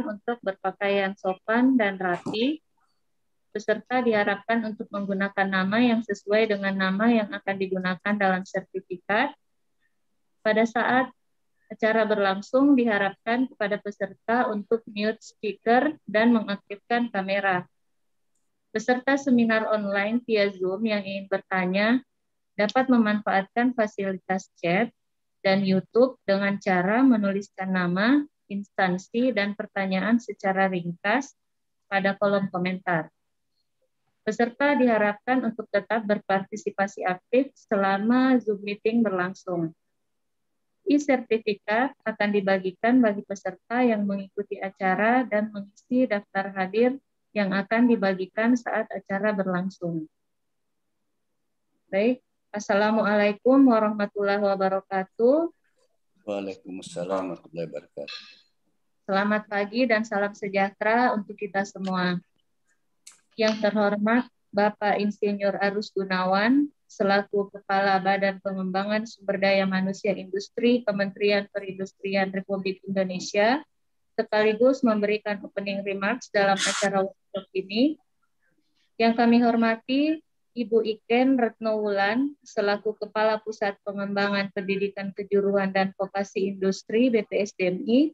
untuk berpakaian sopan dan rapi. Peserta diharapkan untuk menggunakan nama yang sesuai dengan nama yang akan digunakan dalam sertifikat. Pada saat acara berlangsung, diharapkan kepada peserta untuk mute speaker dan mengaktifkan kamera. Peserta seminar online via Zoom yang ingin bertanya dapat memanfaatkan fasilitas chat dan YouTube dengan cara menuliskan nama, instansi, dan pertanyaan secara ringkas pada kolom komentar. Peserta diharapkan untuk tetap berpartisipasi aktif selama Zoom meeting berlangsung. E-sertifikat akan dibagikan bagi peserta yang mengikuti acara dan mengisi daftar hadir yang akan dibagikan saat acara berlangsung. Baik, Assalamualaikum warahmatullahi wabarakatuh. Waalaikumsalam warahmatullahi wabarakatuh. Selamat pagi dan salam sejahtera untuk kita semua. Yang terhormat Bapak Insinyur Arus Gunawan, selaku Kepala Badan Pengembangan Sumber Daya Manusia Industri Kementerian Perindustrian Republik Indonesia, sekaligus memberikan opening remarks dalam acara workshop ini. Yang kami hormati Ibu Iken Retnowulan, selaku Kepala Pusat Pengembangan Pendidikan Kejuruan dan Vokasi Industri BPSDMI.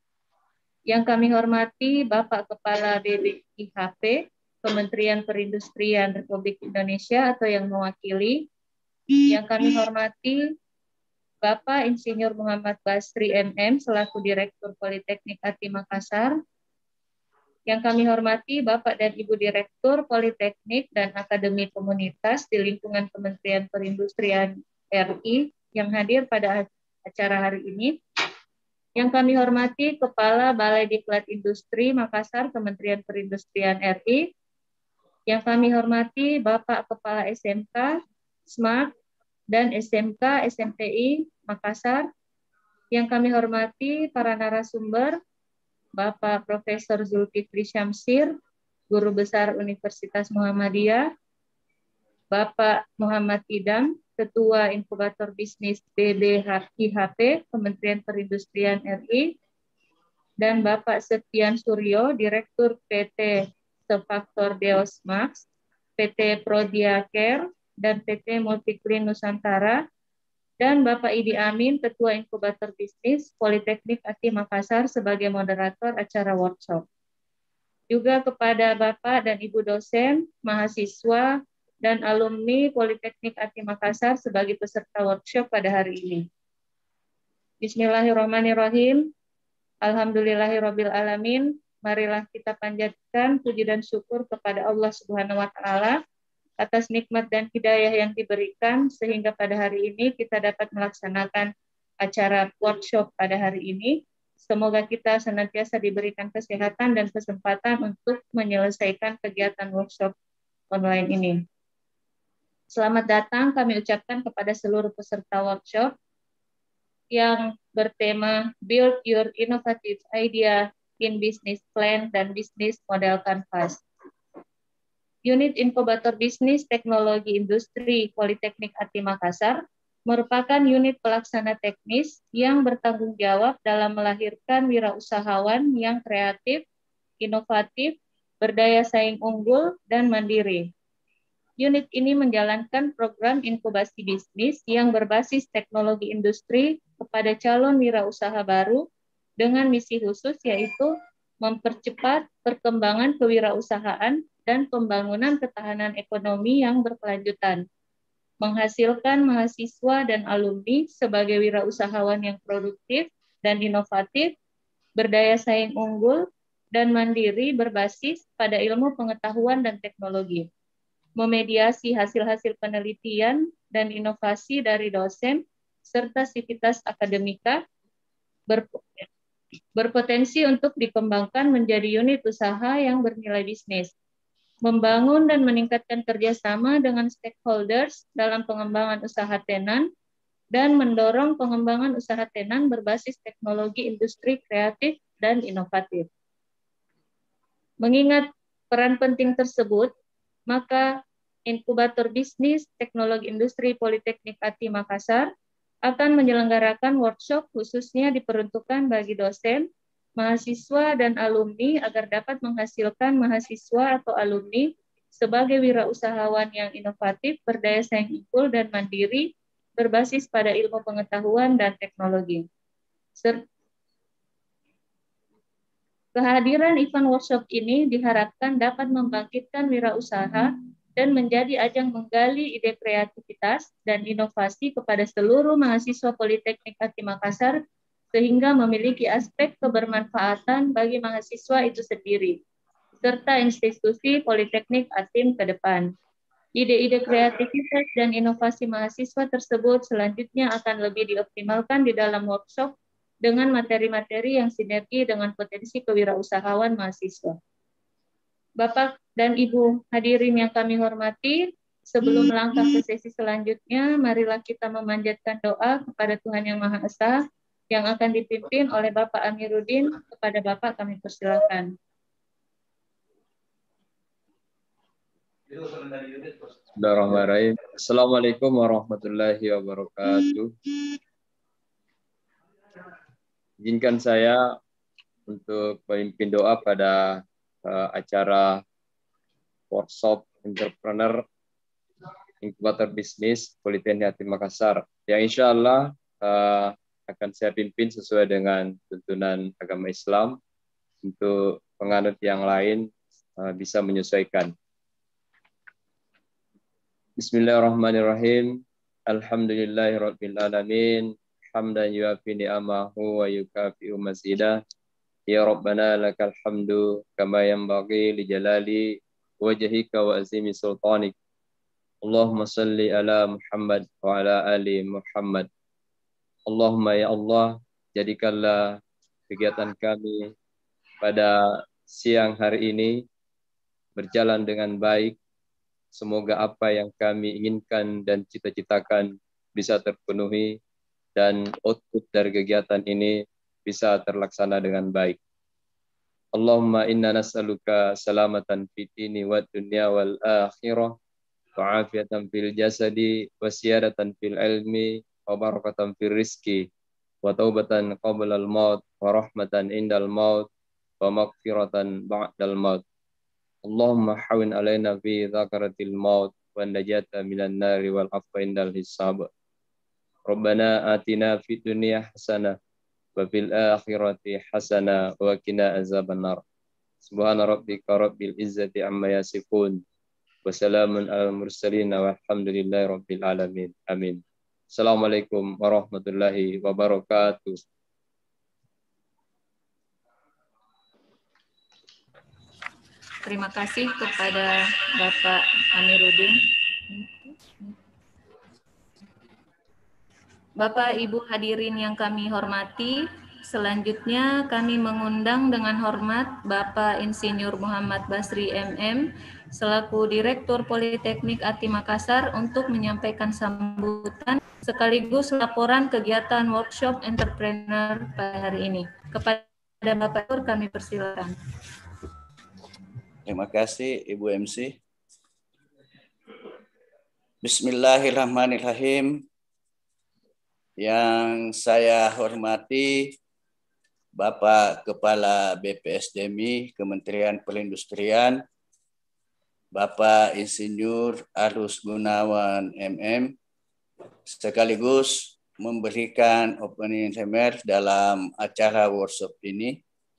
Yang kami hormati Bapak Kepala BPIHP, Kementerian Perindustrian Republik Indonesia atau yang mewakili. Yang kami hormati Bapak Insinyur Muhammad Basri MM, selaku Direktur Politeknik ATI Makassar. Yang kami hormati Bapak dan Ibu Direktur Politeknik dan Akademi Komunitas di lingkungan Kementerian Perindustrian RI yang hadir pada acara hari ini. Yang kami hormati Kepala Balai Diklat Industri Makassar Kementerian Perindustrian RI. Yang kami hormati Bapak Kepala SMK, SMART, dan SMK SMPI Makassar. Yang kami hormati para narasumber, Bapak Profesor Zulkifli Syamsir, Guru Besar Universitas Muhammadiyah, Bapak Muhammad Idam, Ketua Inkubator Bisnis BBIHP Kementerian Perindustrian RI, dan Bapak Setian Suryo, Direktur PT Sefaktor Deosmax, PT Prodia Care, dan PT Multiclean Nusantara, dan Bapak Idi Amin, Ketua Inkubator Bisnis Politeknik ATI Makassar sebagai moderator acara workshop. Juga kepada Bapak dan Ibu dosen, mahasiswa, dan alumni Politeknik ATI Makassar sebagai peserta workshop pada hari ini. Bismillahirrahmanirrahim. Alhamdulillahirabbil alamin. Marilah kita panjatkan puji dan syukur kepada Allah Subhanahu wa taala atas nikmat dan hidayah yang diberikan sehingga pada hari ini kita dapat melaksanakan acara workshop pada hari ini. Semoga kita senantiasa diberikan kesehatan dan kesempatan untuk menyelesaikan kegiatan workshop online ini. Selamat datang kami ucapkan kepada seluruh peserta workshop yang bertema Build Your Innovative Idea in Business Plan dan Business Model Canvas. Unit Inkubator Bisnis Teknologi Industri Politeknik ATI Makassar merupakan unit pelaksana teknis yang bertanggung jawab dalam melahirkan wirausahawan yang kreatif, inovatif, berdaya saing unggul, dan mandiri. Unit ini menjalankan program inkubasi bisnis yang berbasis teknologi industri kepada calon wirausaha baru dengan misi khusus yaitu mempercepat perkembangan kewirausahaan dan pembangunan ketahanan ekonomi yang berkelanjutan, menghasilkan mahasiswa dan alumni sebagai wirausahawan yang produktif dan inovatif, berdaya saing unggul, dan mandiri berbasis pada ilmu pengetahuan dan teknologi, memediasi hasil-hasil penelitian dan inovasi dari dosen, serta sivitas akademika, berpotensi untuk dikembangkan menjadi unit usaha yang bernilai bisnis, membangun dan meningkatkan kerjasama dengan stakeholders dalam pengembangan usaha tenan, dan mendorong pengembangan usaha tenan berbasis teknologi industri kreatif dan inovatif. Mengingat peran penting tersebut, maka Inkubator Bisnis Teknologi Industri Politeknik ATI Makassar akan menyelenggarakan workshop khususnya diperuntukkan bagi dosen mahasiswa dan alumni agar dapat menghasilkan mahasiswa atau alumni sebagai wirausahawan yang inovatif, berdaya saing unggul dan mandiri, berbasis pada ilmu pengetahuan dan teknologi. Kehadiran event workshop ini diharapkan dapat membangkitkan wirausaha dan menjadi ajang menggali ide kreativitas dan inovasi kepada seluruh mahasiswa Politeknik Ati Makassar sehingga memiliki aspek kebermanfaatan bagi mahasiswa itu sendiri, serta institusi Politeknik Atim ke depan. Ide-ide kreativitas dan inovasi mahasiswa tersebut selanjutnya akan lebih dioptimalkan di dalam workshop dengan materi-materi yang sinergi dengan potensi kewirausahaan mahasiswa. Bapak dan Ibu hadirin yang kami hormati, sebelum melangkah ke sesi selanjutnya, marilah kita memanjatkan doa kepada Tuhan Yang Maha Esa yang akan dipimpin oleh Bapak Amiruddin. Kepada Bapak kami persilakan. Bismillahirrahmanirrahim. Assalamualaikum warahmatullahi wabarakatuh. Izinkan saya untuk memimpin doa pada acara workshop entrepreneur inkubator bisnis Politeknik Ati Makassar yang insya Allah akan saya pimpin sesuai dengan tuntunan agama Islam. Untuk penganut yang lain bisa menyesuaikan. Bismillahirrahmanirrahim. Alhamdulillahirabbil alamin. Hamdan yuafi ni'amahu wa yukafi'u mazidah. Ya Rabbana lakal hamdu kama yanbaghi li jalali wajhika wa azimi sultanik. Allahumma salli ala Muhammad wa ala ali Muhammad. Allahumma ya Allah, jadikanlah kegiatan kami pada siang hari ini berjalan dengan baik. Semoga apa yang kami inginkan dan cita-citakan bisa terpenuhi dan output dari kegiatan ini bisa terlaksana dengan baik. Allahumma inna nas'aluka salamatan fid dini wad dunya wal akhirah wa afiatan fil jasadi wa siyadatan fil ilmi wa barakatan fil rizki wa taubatan qabla al maut wa rahmatan indal maut wa maghfiratan ba'dal maut. Allahumma hawin alaina fi dzakaratil maut wa najata minan nari wal afwa indal hisab. Rabbana atina fid dunya hasanah wa fil akhirati hasanah wa qina azabannar. Subhana rabbika rabbil izzati amma yasifun wa salamun alal mursalin walhamdulillahi rabbil alamin. Amin. Assalamualaikum warahmatullahi wabarakatuh. Terima kasih kepada Bapak Amiruddin. Bapak Ibu hadirin yang kami hormati, selanjutnya kami mengundang dengan hormat Bapak Insinyur Muhammad Basri MM selaku Direktur Politeknik Ati Makassar untuk menyampaikan sambutan sekaligus laporan kegiatan workshop entrepreneur pada hari ini. Kepada Bapak Tur kami persilakan. Terima kasih Ibu MC. Bismillahirrahmanirrahim. Yang saya hormati Bapak Kepala BPSDMI Kementerian Perindustrian, Bapak Insinyur Arus Gunawan MM, sekaligus memberikan opening remarks dalam acara workshop ini.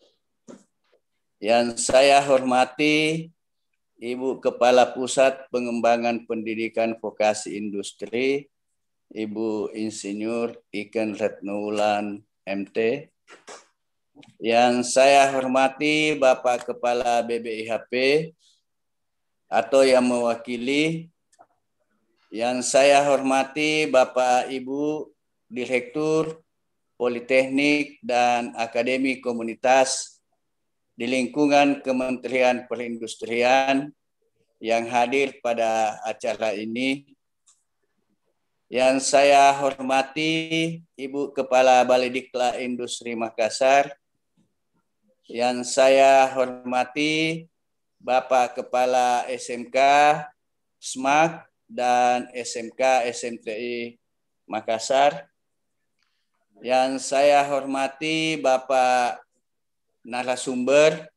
Yang saya hormati Ibu Kepala Pusat Pengembangan Pendidikan Vokasi Industri, Ibu Insinyur Iken Retnoulan MT. Yang saya hormati Bapak Kepala BBIHP atau yang mewakili. Yang saya hormati Bapak Ibu Direktur Politeknik dan Akademi Komunitas di lingkungan Kementerian Perindustrian yang hadir pada acara ini. Yang saya hormati Ibu Kepala Balai Diklat Industri Makassar. Yang saya hormati Bapak Kepala SMK SMAK dan SMK SMTI Makassar. Yang saya hormati Bapak narasumber,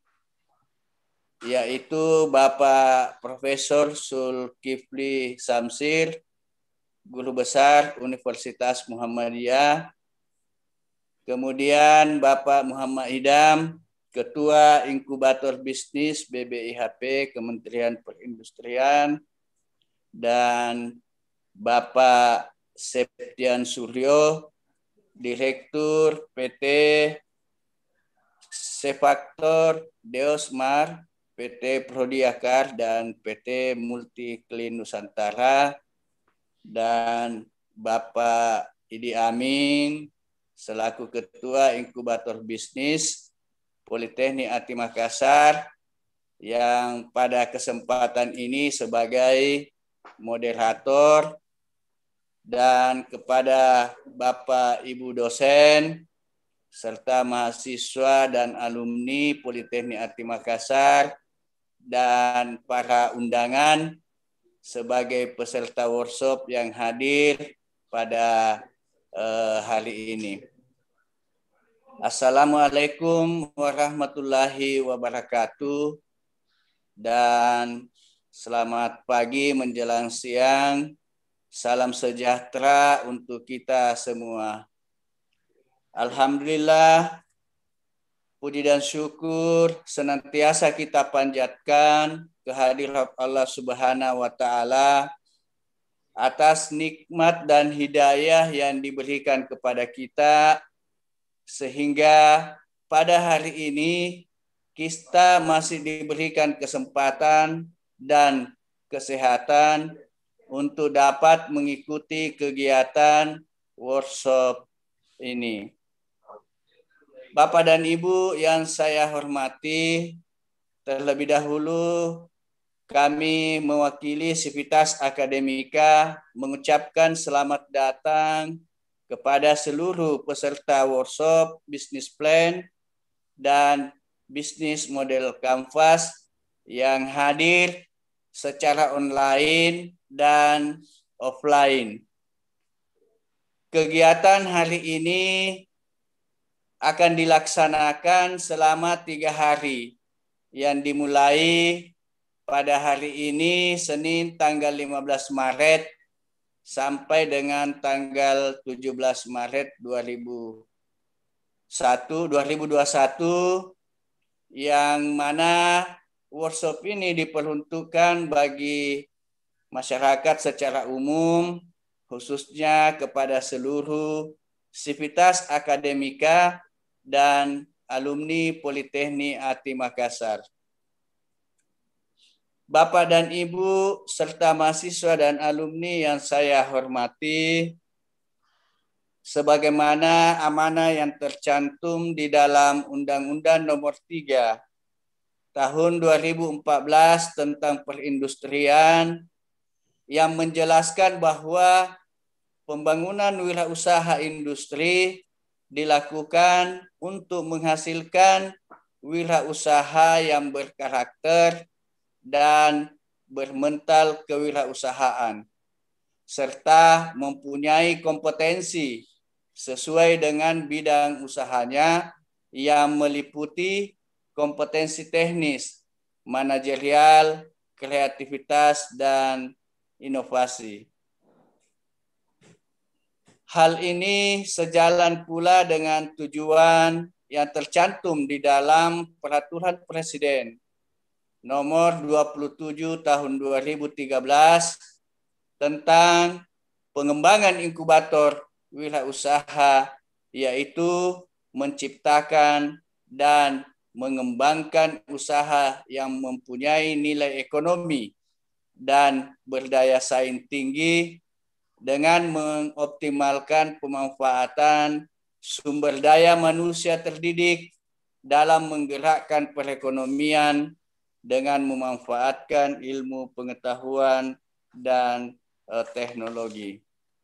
yaitu Bapak Profesor Zulkifli Samsir, Guru Besar Universitas Muhammadiyah. Kemudian Bapak Muhammad Idam, Ketua Inkubator Bisnis BBIHP Kementerian Perindustrian, dan Bapak Septian Suryo, Direktur PT Sefaktor Deosmar, PT Prodiakar, dan PT Multiklin Nusantara, dan Bapak Idi Amin selaku Ketua Inkubator Bisnis Politeknik Ati Makassar, yang pada kesempatan ini sebagai moderator, dan kepada Bapak Ibu dosen serta mahasiswa dan alumni Politeknik Ati Makassar dan para undangan sebagai peserta workshop yang hadir pada hari ini. Assalamualaikum warahmatullahi wabarakatuh, dan selamat pagi menjelang siang. Salam sejahtera untuk kita semua. Alhamdulillah, puji dan syukur senantiasa kita panjatkan kehadirat Allah Subhanahu wa Ta'ala atas nikmat dan hidayah yang diberikan kepada kita, sehingga pada hari ini kita masih diberikan kesempatan dan kesehatan untuk dapat mengikuti kegiatan workshop ini. Bapak dan Ibu yang saya hormati, terlebih dahulu kami mewakili Sivitas Akademika mengucapkan selamat datang kepada seluruh peserta workshop Business Plan dan Bisnis Model Canvas yang hadir secara online dan offline. Kegiatan hari ini akan dilaksanakan selama 3 hari, yang dimulai pada hari ini Senin tanggal 15 Maret sampai dengan tanggal 17 Maret 2021, yang mana workshop ini diperuntukkan bagi masyarakat secara umum, khususnya kepada seluruh Sivitas Akademika dan alumni Politeknik Ati Makassar. Bapak dan Ibu serta mahasiswa dan alumni yang saya hormati, sebagaimana amanah yang tercantum di dalam Undang-Undang Nomor 3 Tahun 2014 tentang perindustrian, yang menjelaskan bahwa pembangunan wirausaha industri dilakukan untuk menghasilkan wirausaha yang berkarakter dan bermental kewirausahaan, serta mempunyai kompetensi sesuai dengan bidang usahanya yang meliputi kompetensi teknis, manajerial, kreativitas, dan inovasi. Hal ini sejalan pula dengan tujuan yang tercantum di dalam Peraturan Presiden Nomor 27 Tahun 2013 tentang pengembangan inkubator wirausaha, yaitu menciptakan dan mengembangkan usaha yang mempunyai nilai ekonomi dan berdaya saing tinggi dengan mengoptimalkan pemanfaatan sumber daya manusia terdidik dalam menggerakkan perekonomian dengan memanfaatkan ilmu pengetahuan dan teknologi.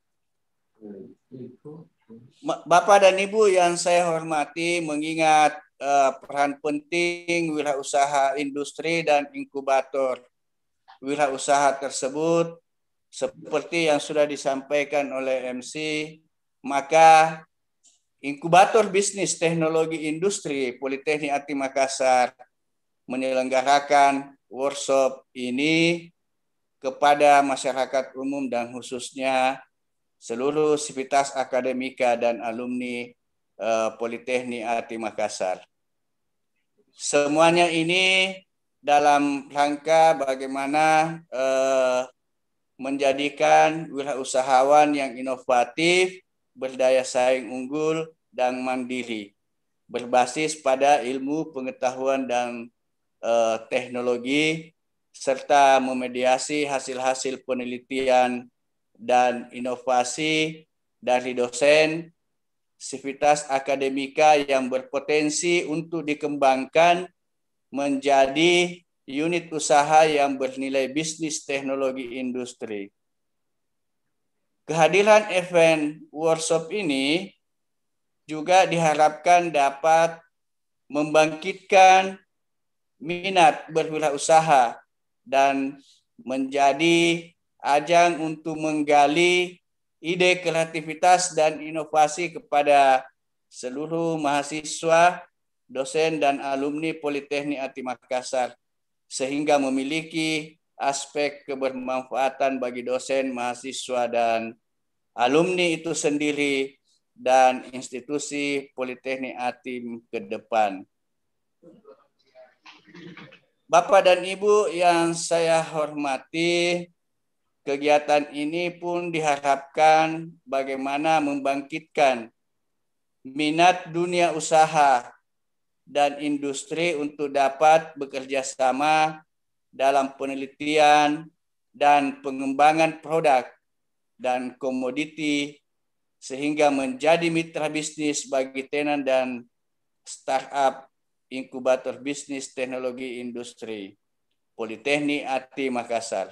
Bapak dan Ibu yang saya hormati, mengingat peran penting wirausaha industri dan inkubator wirausaha tersebut, seperti yang sudah disampaikan oleh MC, maka Inkubator Bisnis Teknologi Industri Politeknik Ati Makassar menyelenggarakan workshop ini kepada masyarakat umum dan khususnya seluruh sivitas akademika dan alumni Politeknik Ati Makassar. Semuanya ini dalam rangka bagaimana menjadikan wirausahawan yang inovatif, berdaya saing unggul, dan mandiri, berbasis pada ilmu, pengetahuan, dan teknologi, serta memediasi hasil-hasil penelitian dan inovasi dari dosen, sivitas akademika yang berpotensi untuk dikembangkan menjadi unit usaha yang bernilai bisnis teknologi industri. Kehadiran event workshop ini juga diharapkan dapat membangkitkan minat berwirausaha dan menjadi ajang untuk menggali ide kreativitas dan inovasi kepada seluruh mahasiswa, dosen, dan alumni Politeknik Ati Makassar, sehingga memiliki aspek kebermanfaatan bagi dosen, mahasiswa, dan alumni itu sendiri dan institusi Politeknik Ati ke depan. Bapak dan Ibu yang saya hormati, kegiatan ini pun diharapkan bagaimana membangkitkan minat dunia usaha dan industri untuk dapat bekerja sama dalam penelitian dan pengembangan produk dan komoditi sehingga menjadi mitra bisnis bagi tenan dan startup inkubator bisnis teknologi industri Politeknik Ati Makassar.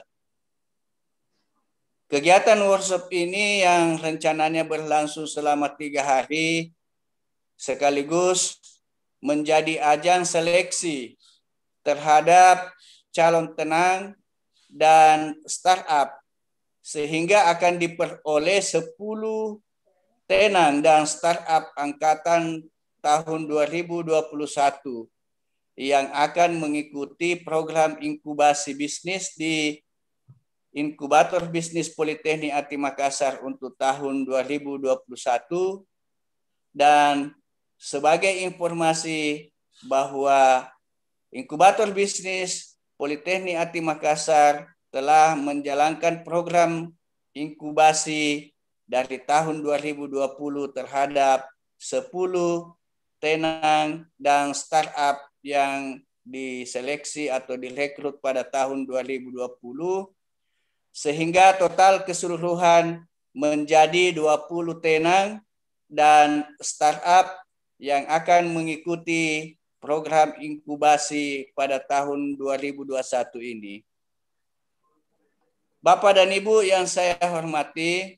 Kegiatan workshop ini yang rencananya berlangsung selama 3 hari sekaligus menjadi ajang seleksi terhadap calon tenang dan startup sehingga akan diperoleh 10 tenang dan startup angkatan tahun 2021 yang akan mengikuti program inkubasi bisnis di Inkubator Bisnis Politeknik Ati Makassar untuk tahun 2021. Dan sebagai informasi bahwa Inkubator Bisnis Politeknik Ati Makassar telah menjalankan program inkubasi dari tahun 2020 terhadap 10 tenang dan startup yang diseleksi atau direkrut pada tahun 2020, sehingga total keseluruhan menjadi 20 tenang dan startup yang akan mengikuti program inkubasi pada tahun 2021 ini. Bapak dan Ibu yang saya hormati,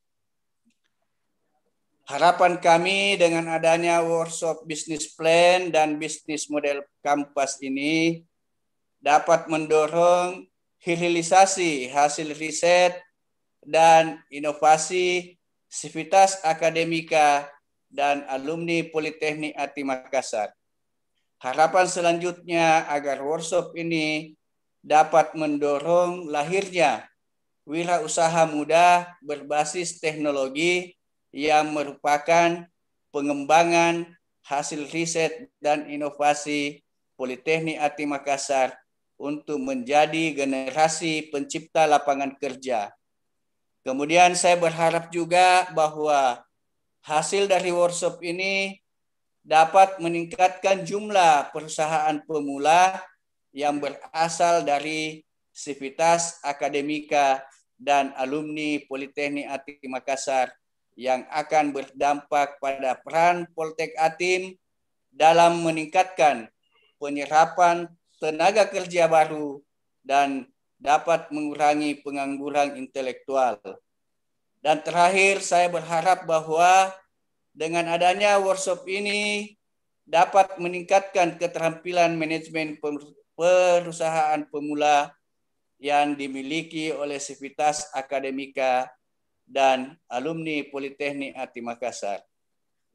harapan kami dengan adanya workshop business plan dan bisnis model kampas ini dapat mendorong hilirisasi hasil riset dan inovasi sivitas akademika dan alumni Politeknik Ati Makassar. Harapan selanjutnya agar workshop ini dapat mendorong lahirnya wirausaha muda berbasis teknologi yang merupakan pengembangan hasil riset dan inovasi Politeknik Ati Makassar untuk menjadi generasi pencipta lapangan kerja. Kemudian saya berharap juga bahwa hasil dari workshop ini dapat meningkatkan jumlah perusahaan pemula yang berasal dari sivitas akademika dan alumni Politeknik Ati Makassar yang akan berdampak pada peran Poltek Atim dalam meningkatkan penyerapan tenaga kerja baru dan dapat mengurangi pengangguran intelektual. Dan terakhir, saya berharap bahwa dengan adanya workshop ini dapat meningkatkan keterampilan manajemen perusahaan pemula yang dimiliki oleh sivitas akademika dan alumni Politeknik Ati Makassar.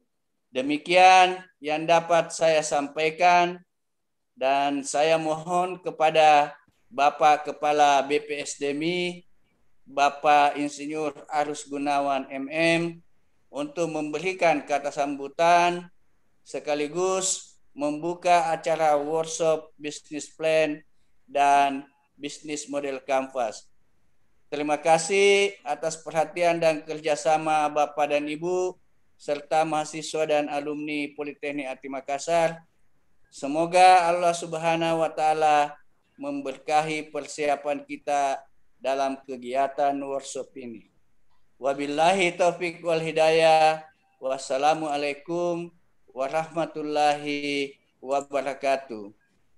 Demikian yang dapat saya sampaikan, dan saya mohon kepada Bapak Kepala BPSDMI, Bapak Insinyur Arus Gunawan MM, untuk memberikan kata sambutan sekaligus membuka acara workshop Business Plan dan Bisnis Model Canvas. Terima kasih atas perhatian dan kerjasama Bapak dan Ibu, serta mahasiswa dan alumni Politeknik Ati Makassar. Semoga Allah Subhanahu wa Ta'ala memberkahi persiapan kita dalam kegiatan workshop ini. Wabillahi taufiq wal hidayah. Wassalamualaikum warahmatullahi wabarakatuh.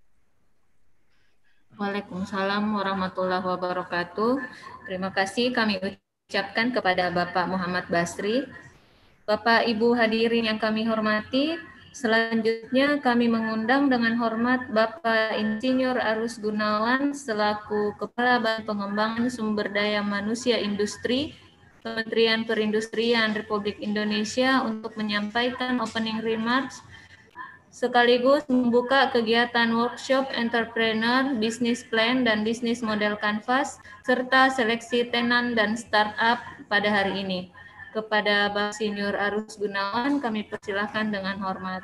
Waalaikumsalam warahmatullahi wabarakatuh. Terima kasih kami ucapkan kepada Bapak Muhammad Basri. Bapak Ibu hadirin yang kami hormati, selanjutnya kami mengundang dengan hormat Bapak Insinyur Arus Gunawan selaku Kepala Badan Pengembangan Sumber Daya Manusia Industri Kementerian Perindustrian Republik Indonesia untuk menyampaikan opening remarks sekaligus membuka kegiatan workshop entrepreneur, business plan, dan bisnis model canvas, serta seleksi tenan dan startup pada hari ini. Kepada Bapak Insinyur Arus Gunawan, kami persilahkan dengan hormat.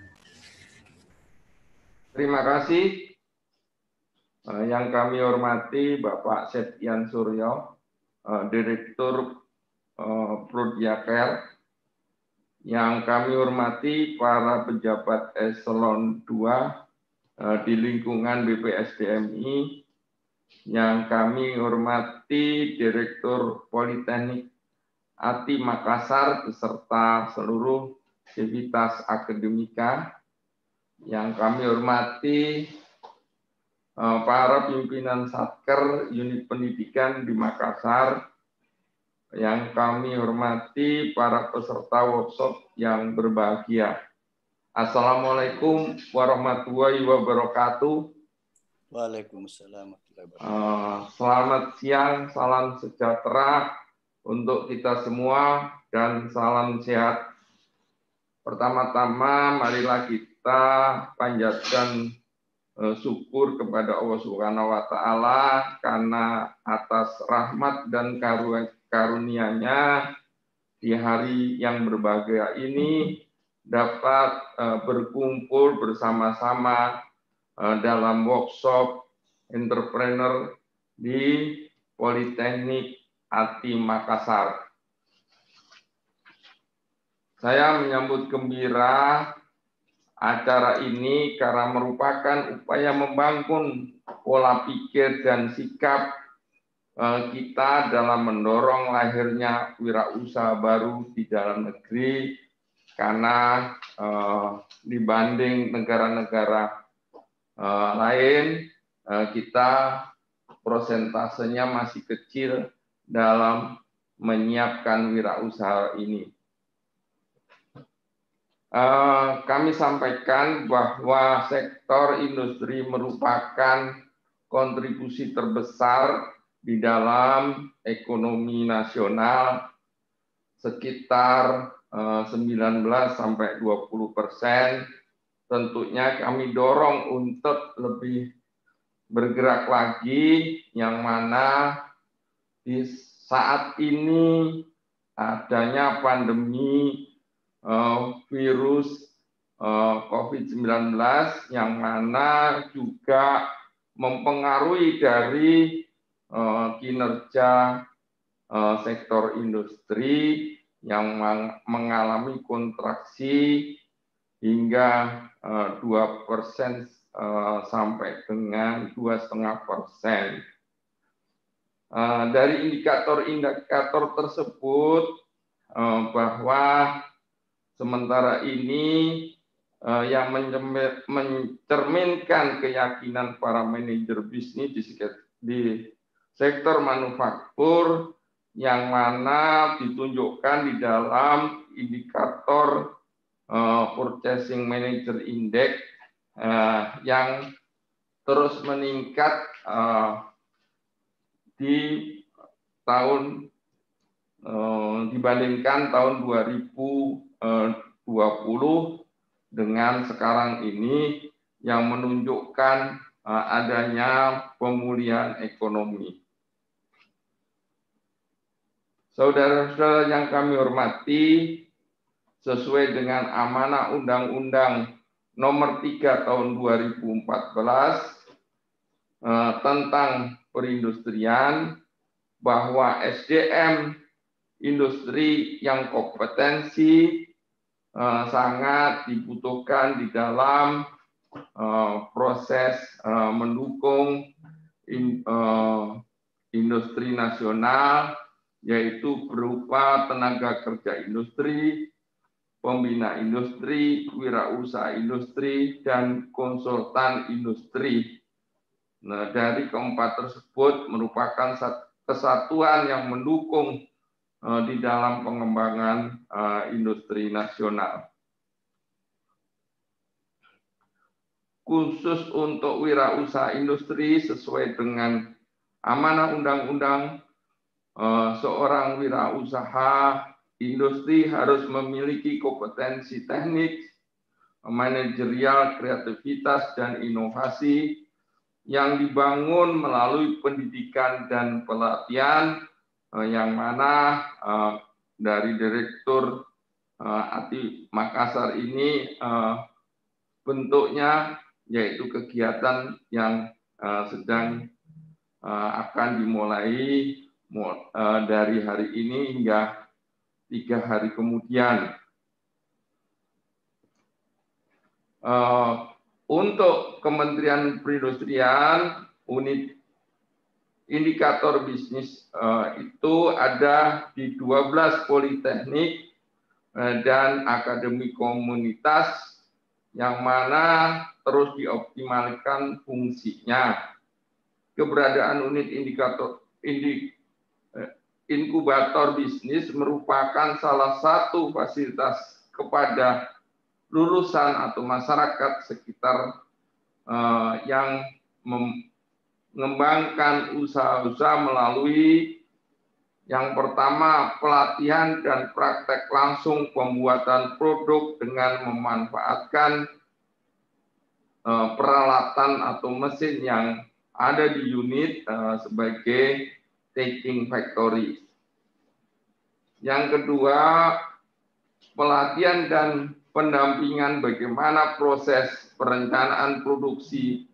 Terima kasih. Yang kami hormati Bapak Septian Suryo, Direktur Prudyaker. Yang kami hormati para pejabat eselon 2 di lingkungan BPSDMI. Yang kami hormati Direktur Politeknik Ati Makassar beserta seluruh sivitas akademika. Yang kami hormati para pimpinan Satker unit pendidikan di Makassar. Yang kami hormati para peserta workshop yang berbahagia. Assalamualaikum warahmatullahi wabarakatuh. Waalaikumsalam. Selamat siang, salam sejahtera untuk kita semua dan salam sehat. Pertama-tama marilah kita panjatkan syukur kepada Allah Subhanahu wa Ta'ala karena atas rahmat dan karunia-Nya di hari yang berbahagia ini dapat berkumpul bersama-sama dalam workshop entrepreneur di Politeknik Ati Makassar. Saya menyambut gembira acara ini karena merupakan upaya membangun pola pikir dan sikap kita dalam mendorong lahirnya wirausaha baru di dalam negeri, karena dibanding negara-negara lain kita prosentasenya masih kecil dalam menyiapkan wirausaha ini. Kami sampaikan bahwa sektor industri merupakan kontribusi terbesar di dalam ekonomi nasional, sekitar 19-20%. Tentunya kami dorong untuk lebih bergerak lagi, yang mana di saat ini adanya pandemi virus COVID-19 yang mana juga mempengaruhi dari kinerja sektor industri yang mengalami kontraksi hingga 2% sampai dengan 2,5%. Dari indikator-indikator tersebut bahwa sementara ini yang mencerminkan keyakinan para manajer bisnis di sektor manufaktur, yang mana ditunjukkan di dalam indikator Purchasing Manager Index yang terus meningkat di tahun dibandingkan tahun 2020. dengan sekarang ini yang menunjukkan adanya pemulihan ekonomi. Saudara-saudara yang kami hormati, sesuai dengan amanah Undang-Undang Nomor 3 Tahun 2014 tentang perindustrian, bahwa SDM industri yang kompetensi sangat dibutuhkan di dalam proses mendukung industri nasional, yaitu berupa tenaga kerja industri, pembina industri, wirausaha industri, dan konsultan industri. Nah, dari keempat tersebut merupakan kesatuan yang mendukung di dalam pengembangan industri nasional. Khusus untuk wirausaha industri, sesuai dengan amanah undang-undang, seorang wirausaha industri harus memiliki kompetensi teknik, manajerial, kreativitas, dan inovasi yang dibangun melalui pendidikan dan pelatihan, yang mana dari Direktur ATI Makassar ini bentuknya yaitu kegiatan yang sedang akan dimulai dari hari ini hingga 3 hari kemudian. Untuk Kementerian Perindustrian, unit indikator bisnis itu ada di 12 politeknik dan akademi komunitas, yang mana terus dioptimalkan fungsinya. Keberadaan unit inkubator bisnis merupakan salah satu fasilitas kepada lulusan atau masyarakat sekitar yang mengembangkan usaha-usaha melalui yang pertama, pelatihan dan praktek langsung pembuatan produk dengan memanfaatkan peralatan atau mesin yang ada di unit sebagai taking factory. Yang kedua, pelatihan dan pendampingan bagaimana proses perencanaan produksi,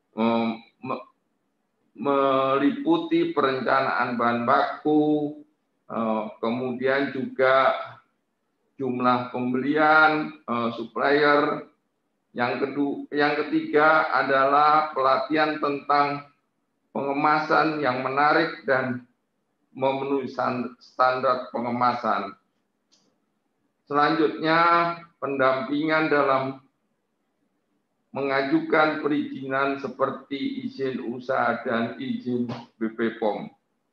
meliputi perencanaan bahan baku, kemudian juga jumlah pembelian, supplier. Yang ketiga adalah pelatihan tentang pengemasan yang menarik dan memenuhi standar pengemasan. Selanjutnya, pendampingan dalam mengajukan perizinan seperti izin usaha dan izin BPOM.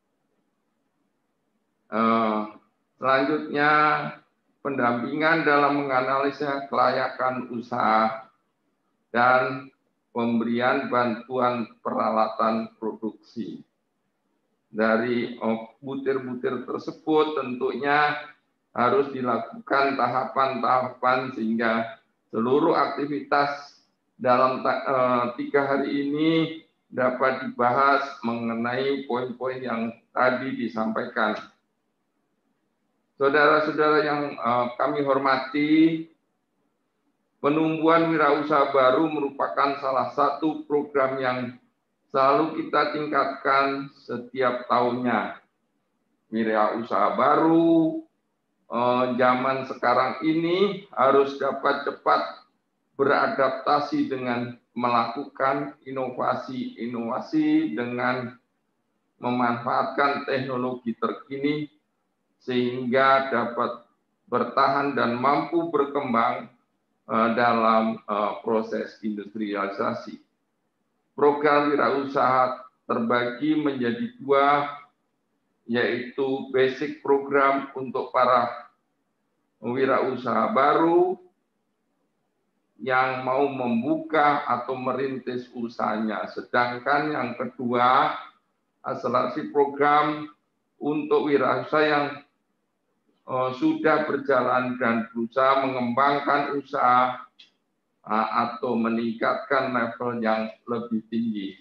Selanjutnya, pendampingan dalam menganalisa kelayakan usaha dan pemberian bantuan peralatan produksi. Dari butir-butir tersebut tentunya harus dilakukan tahapan-tahapan sehingga seluruh aktivitas dalam 3 hari ini dapat dibahas mengenai poin-poin yang tadi disampaikan. Saudara-saudara yang kami hormati, penumbuhan wirausaha baru merupakan salah satu program yang selalu kita tingkatkan setiap tahunnya. Wirausaha baru zaman sekarang ini harus dapat cepat beradaptasi dengan melakukan inovasi-inovasi dengan memanfaatkan teknologi terkini sehingga dapat bertahan dan mampu berkembang dalam proses industrialisasi. Program wirausaha terbagi menjadi 2, yaitu basic program untuk para wirausaha baru yang mau membuka atau merintis usahanya. Sedangkan yang kedua, akselerasi program untuk wirausaha yang sudah berjalan dan berusaha mengembangkan usaha atau meningkatkan level yang lebih tinggi.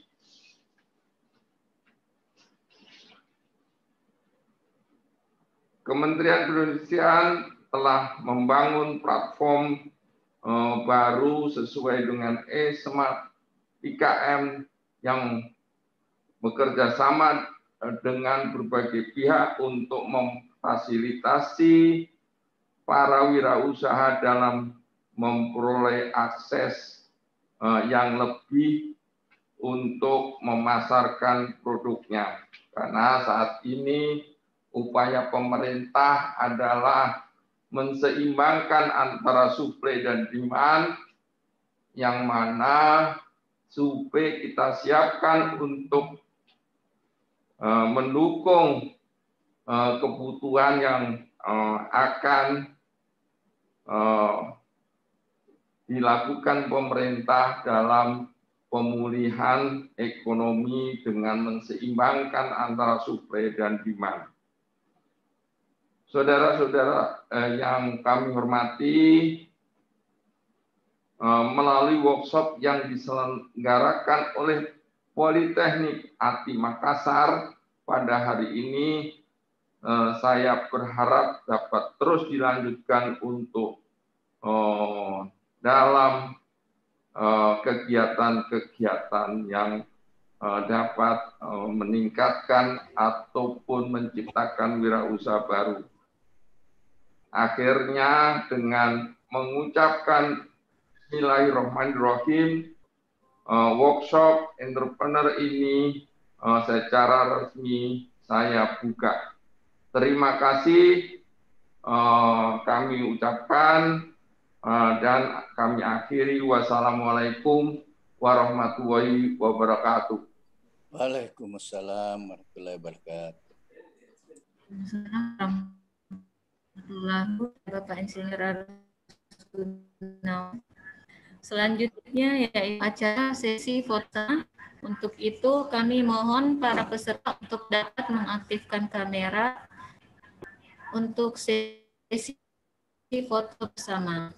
Kementerian Perindustrian telah membangun platform baru sesuai dengan E-Smart IKM yang bekerja sama dengan berbagai pihak untuk memfasilitasi para wirausaha dalam memperoleh akses yang lebih untuk memasarkan produknya. Karena saat ini upaya pemerintah adalah menseimbangkan antara suplai dan demand, yang mana suplai kita siapkan untuk mendukung kebutuhan yang akan dilakukan pemerintah dalam pemulihan ekonomi dengan menseimbangkan antara suplai dan demand. Saudara-saudara yang kami hormati, melalui workshop yang diselenggarakan oleh Politeknik ATI Makassar pada hari ini, saya berharap dapat terus dilanjutkan untuk dalam kegiatan-kegiatan yang dapat meningkatkan ataupun menciptakan wirausaha baru. Akhirnya dengan mengucapkan Bismillahirrahmanirrahim, workshop entrepreneur ini secara resmi saya buka. Terima kasih kami ucapkan dan kami akhiri. Wassalamualaikum warahmatullahi wabarakatuh. Waalaikumsalam warahmatullahi wabarakatuh. Bapak Insinyur Arus Gunawan. Selanjutnya yaitu acara sesi foto. Untuk itu kami mohon para peserta untuk dapat mengaktifkan kamera untuk sesi foto bersama.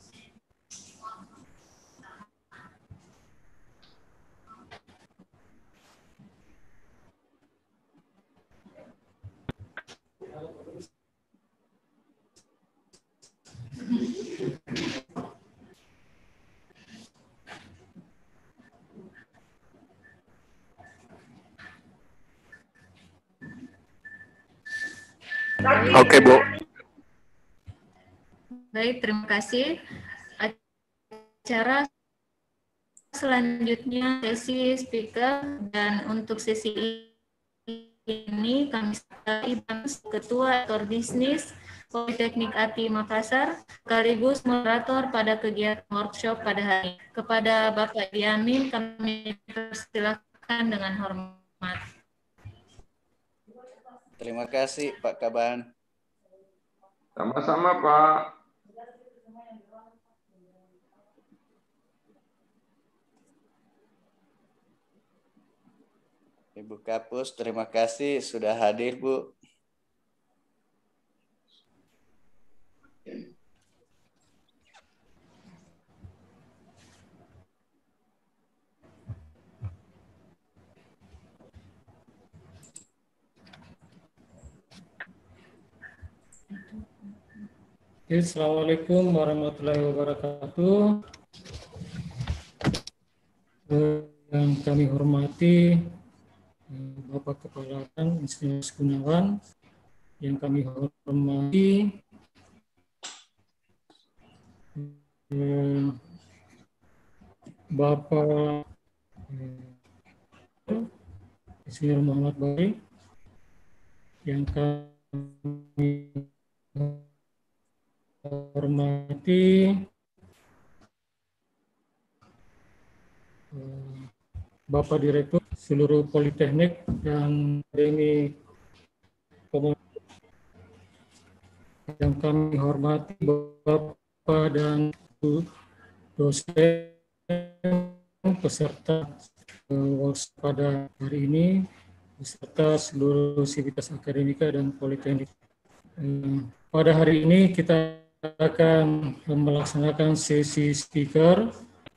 Oke, Bu. Baik, terima kasih. Acara selanjutnya sesi speaker, dan untuk sesi ini kami Ketua Ekor Bisnis Politeknik ATI Makassar sekaligus moderator pada kegiatan workshop pada hari ini. Kepada Bapak Diamin kami persilakan dengan hormat. Terima kasih Pak Kaban. Sama-sama Pak. Ibu Kapus, terima kasih sudah hadir, Bu. Assalamualaikum warahmatullahi wabarakatuh. Yang kami hormati Bapak Kepala Insinyur Gunawan, yang kami hormati Bapak Insinyur Muhammad Bari, yang kami hormati Bapak Direktur seluruh Politeknik dan Akademi Komunikasi, yang kami hormati Bapak dan dosen peserta workshop pada hari ini, beserta seluruh sivitas akademika dan politeknik. pada hari ini kita akan melaksanakan sesi speaker.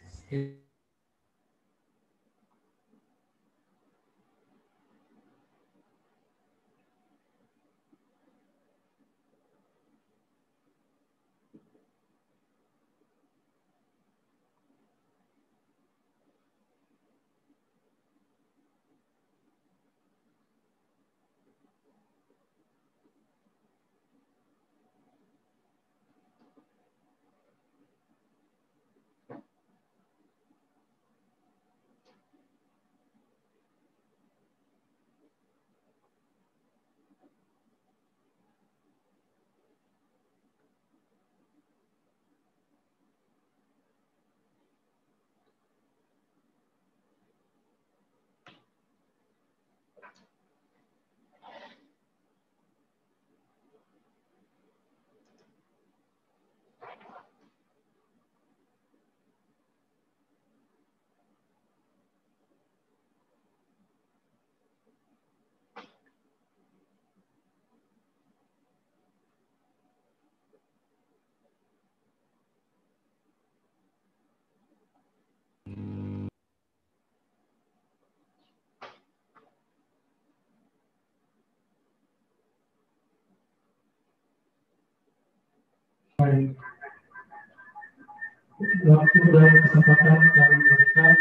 Waktu dan kesempatan kami berikan.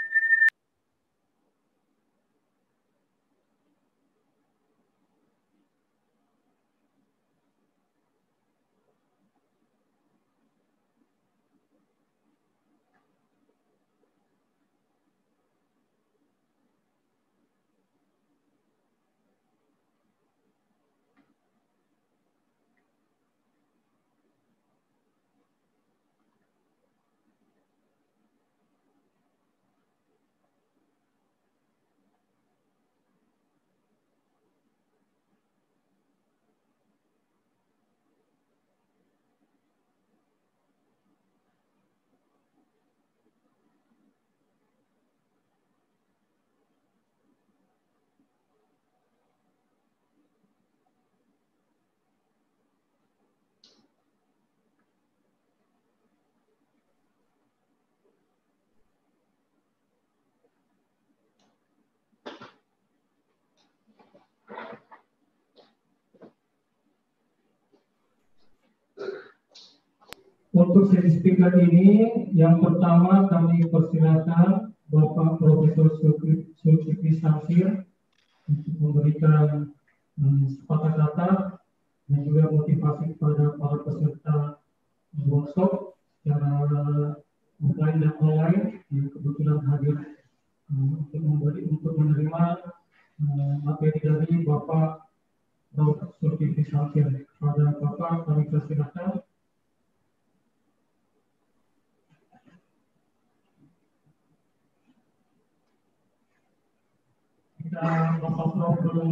Untuk sesi speaker ini, yang pertama kami persilakan Bapak Profesor Zulkifli Syamsir untuk memberikan sepatah kata dan juga motivasi kepada para peserta workshop secara offline dan online yang kebetulan hadir untuk menerima materi dari Bapak Profesor Zulkifli Syamsir. Pada Bapak kami persilakan. Dan Bapak Prof belum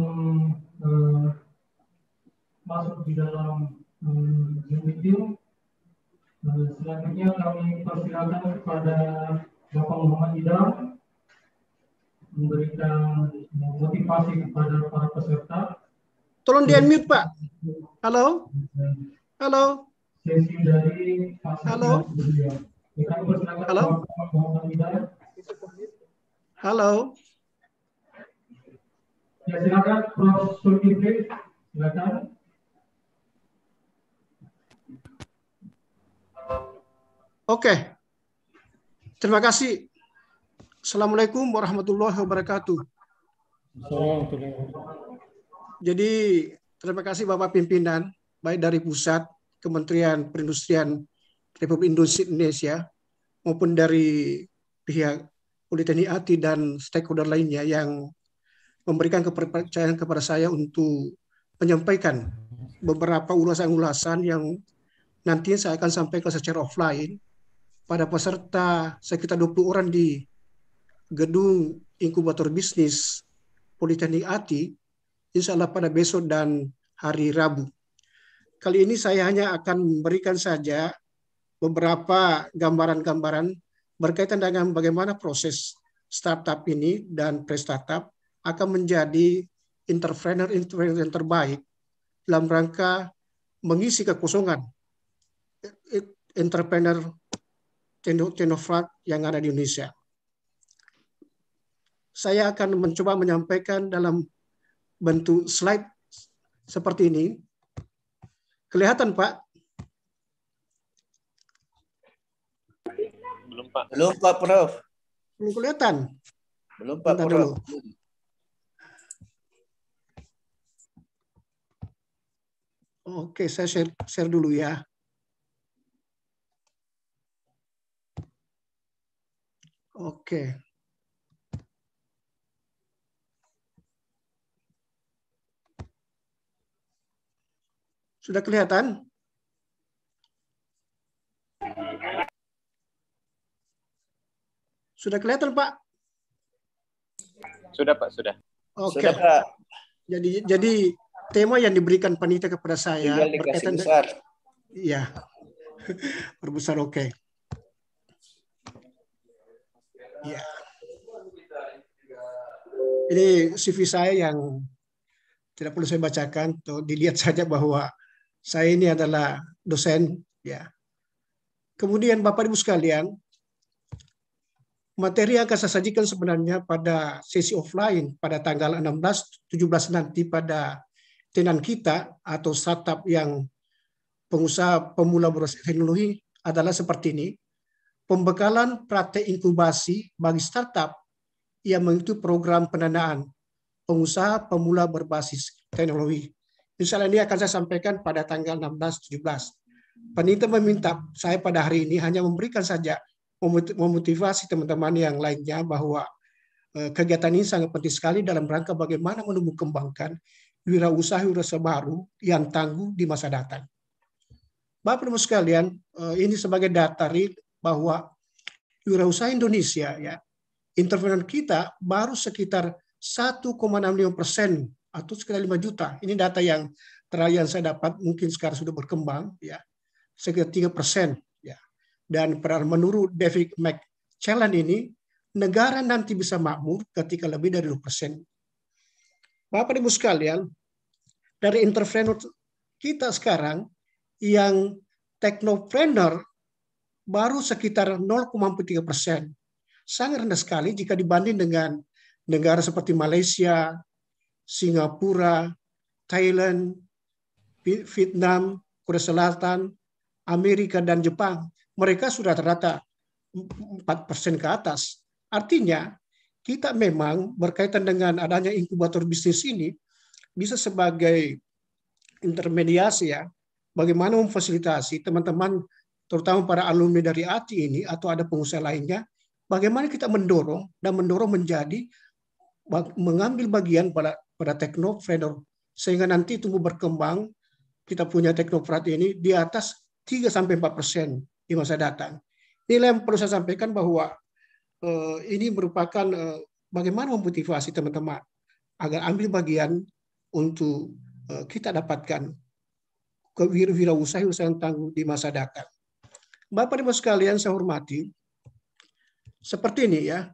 masuk di dalam Zoom meeting. Selanjutnya kami persilakan kepada Bapak Muhammad Idam memberikan motivasi kepada para peserta. Tolong di-unmute, Pak. Halo? Halo? Sesi dari Pak Halo? Kami persilakan Halo? Bapak Muhammad Idam. Halo? Ya, silakan Prof. Zulkifli, silakan. Oke. Terima kasih. Assalamualaikum warahmatullahi wabarakatuh. Jadi, terima kasih Bapak Pimpinan, baik dari Pusat, Kementerian Perindustrian Republik Indonesia, maupun dari pihak Politeknik ATI dan stakeholder lainnya yang memberikan kepercayaan kepada saya untuk menyampaikan beberapa ulasan-ulasan yang nanti saya akan sampaikan secara offline pada peserta sekitar 20 orang di gedung inkubator bisnis Politeknik ATI, insya Allah pada besok dan hari Rabu. Kali ini saya hanya akan memberikan saja beberapa gambaran-gambaran berkaitan dengan bagaimana proses startup ini dan pre-startup akan menjadi entrepreneur yang terbaik dalam rangka mengisi kekosongan entrepreneur teknokrat yang ada di Indonesia. Saya akan mencoba menyampaikan dalam bentuk slide seperti ini. Kelihatan, Pak? Belum, Pak Prof. Belum kelihatan? Belum, Pak Bentar Prof. dulu. Oke, saya share dulu ya. Oke. Sudah kelihatan? Sudah kelihatan, Pak? Sudah, Pak, sudah. Oke. Sudah, Pak. Jadi tema yang diberikan panitia kepada saya Tinggal dikasih besar. Iya. Berbesar, oke. Ya. Ini CV saya yang tidak perlu saya bacakan, tuh dilihat saja bahwa saya ini adalah dosen, ya. Kemudian Bapak Ibu sekalian, materi yang akan saya sajikan sebenarnya pada sesi offline pada tanggal 16-17 nanti pada tenan kita atau startup yang pengusaha pemula berbasis teknologi adalah seperti ini. Pembekalan praktek inkubasi bagi startup yang mengikuti program pendanaan pengusaha pemula berbasis teknologi. Misalnya ini akan saya sampaikan pada tanggal 16-17. Panitia meminta saya pada hari ini hanya memberikan saja memotivasi teman-teman yang lainnya bahwa kegiatan ini sangat penting sekali dalam rangka bagaimana menumbuh kembangkan wirausaha baru yang tangguh di masa datang. Bapak Ibu sekalian, ini sebagai data real bahwa wirausaha Indonesia, ya, entrepreneur kita baru sekitar 1,65% atau sekitar 5 juta. Ini data yang terakhir yang saya dapat, mungkin sekarang sudah berkembang, ya, sekitar 3%. Ya. Dan menurut David McClellan ini, negara nanti bisa makmur ketika lebih dari 2%. Bapak Ibu sekalian, dari entrepreneur kita sekarang, yang teknopreneur baru sekitar 0,3%. Sangat rendah sekali jika dibanding dengan negara seperti Malaysia, Singapura, Thailand, Vietnam, Korea Selatan, Amerika, dan Jepang. Mereka sudah rata 4% ke atas. Artinya, kita memang berkaitan dengan adanya inkubator bisnis ini, bisa sebagai intermediasi, ya, bagaimana memfasilitasi teman-teman, terutama para alumni dari ATI ini atau ada pengusaha lainnya, bagaimana kita mendorong menjadi mengambil bagian pada teknopreneur sehingga nanti tumbuh berkembang. Kita punya teknokrat ini di atas 3-4% di masa datang. Inilah yang perlu saya sampaikan bahwa ini merupakan bagaimana memotivasi teman-teman agar ambil bagian untuk kita dapatkan kewirausahaan yang tangguh di masa datang. Bapak Ibu sekalian saya hormati, seperti ini ya.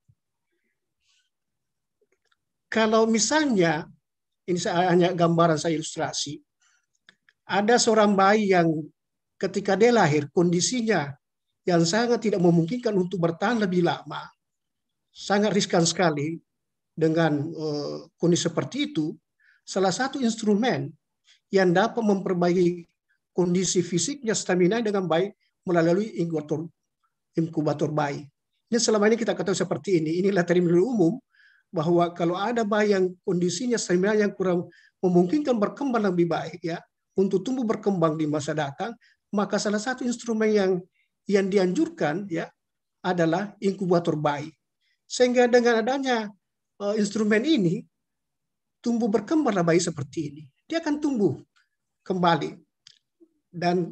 Kalau misalnya, ini saya hanya gambaran, saya ilustrasi, ada seorang bayi yang ketika dia lahir, kondisinya yang sangat tidak memungkinkan untuk bertahan lebih lama, sangat riskan sekali dengan kondisi seperti itu. Salah satu instrumen yang dapat memperbaiki kondisi fisiknya, stamina dengan baik melalui inkubator bayi. Ini selama ini kita ketahui seperti ini. Inilah terminologi umum bahwa kalau ada bayi yang kondisinya stamina yang kurang memungkinkan berkembang lebih baik, ya, untuk tumbuh berkembang di masa datang, maka salah satu instrumen yang dianjurkan, ya, adalah inkubator bayi. Sehingga dengan adanya instrumen ini, tumbuh berkembanglah bayi seperti ini. Dia akan tumbuh kembali dan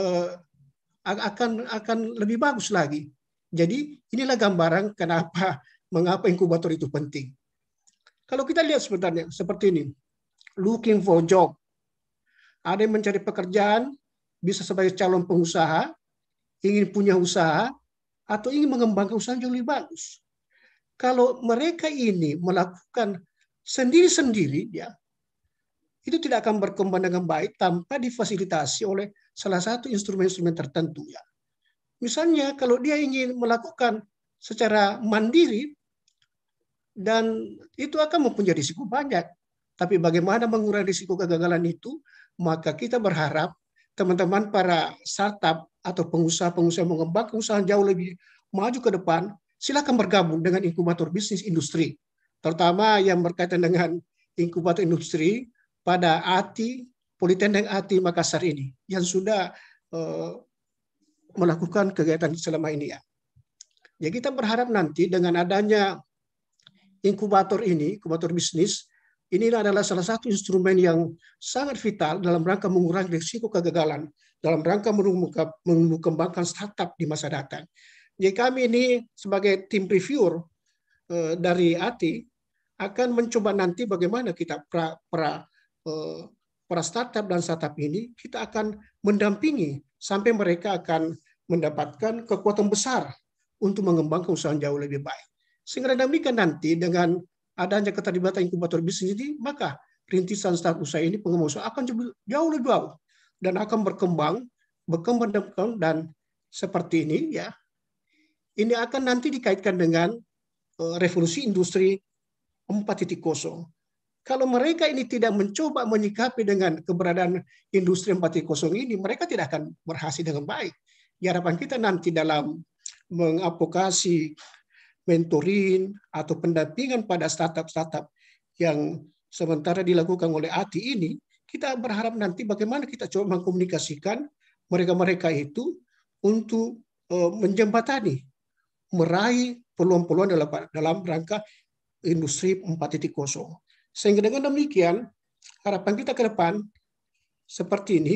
akan lebih bagus lagi. Jadi inilah gambaran mengapa inkubator itu penting. Kalau kita lihat sebenarnya seperti ini, looking for job, ada yang mencari pekerjaan, bisa sebagai calon pengusaha, ingin punya usaha, atau ingin mengembangkan usaha yang lebih bagus. Kalau mereka ini melakukan sendiri-sendiri, ya, itu tidak akan berkembang dengan baik tanpa difasilitasi oleh salah satu instrumen-instrumen tertentu ya. Misalnya kalau dia ingin melakukan secara mandiri, dan itu akan mempunyai risiko banyak. Tapi bagaimana mengurangi risiko kegagalan itu? Maka kita berharap teman-teman para startup atau pengusaha-pengusaha mengembangkan usaha jauh lebih maju ke depan, silakan bergabung dengan inkubator bisnis industri, terutama yang berkaitan dengan inkubator industri pada ATI, Politeknik ATI Makassar ini, yang sudah melakukan kegiatan selama ini ya. Ya kita berharap nanti dengan adanya inkubator ini, inkubator bisnis, ini adalah salah satu instrumen yang sangat vital dalam rangka mengurangi risiko kegagalan, dalam rangka mengembangkan startup di masa datang. Jadi kami ini sebagai tim reviewer dari ATI akan mencoba nanti bagaimana kita para startup dan startup ini kita akan mendampingi sampai mereka akan mendapatkan kekuatan besar untuk mengembangkan usaha jauh lebih baik. Sehingga demikian nanti dengan adanya keterlibatan inkubator bisnis ini, maka rintisan startup usaha ini pengembangan akan jauh lebih baik dan akan berkembang dan seperti ini ya. Ini akan nanti dikaitkan dengan revolusi industri 4.0. Kalau mereka ini tidak mencoba menyikapi dengan keberadaan industri 4.0 ini, mereka tidak akan berhasil dengan baik. Harapan kita nanti dalam mengadvokasi, mentoring atau pendampingan pada startup-startup yang sementara dilakukan oleh ATI ini, kita berharap nanti bagaimana kita coba mengkomunikasikan mereka-mereka itu untuk menjembatani, meraih peluang-peluang dalam rangka industri 4.0. Sehingga dengan demikian, harapan kita ke depan seperti ini,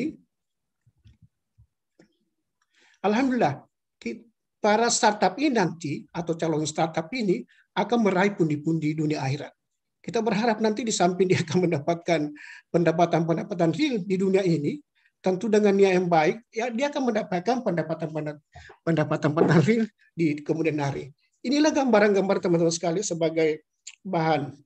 alhamdulillah, para startup ini nanti atau calon startup ini akan meraih pundi-pundi dunia akhirat. Kita berharap nanti di samping dia akan mendapatkan pendapatan real di dunia ini, tentu dengan niat yang baik, ya dia akan mendapatkan pendapatan real di kemudian hari. Inilah gambaran-gambar teman-teman sekali sebagai bahan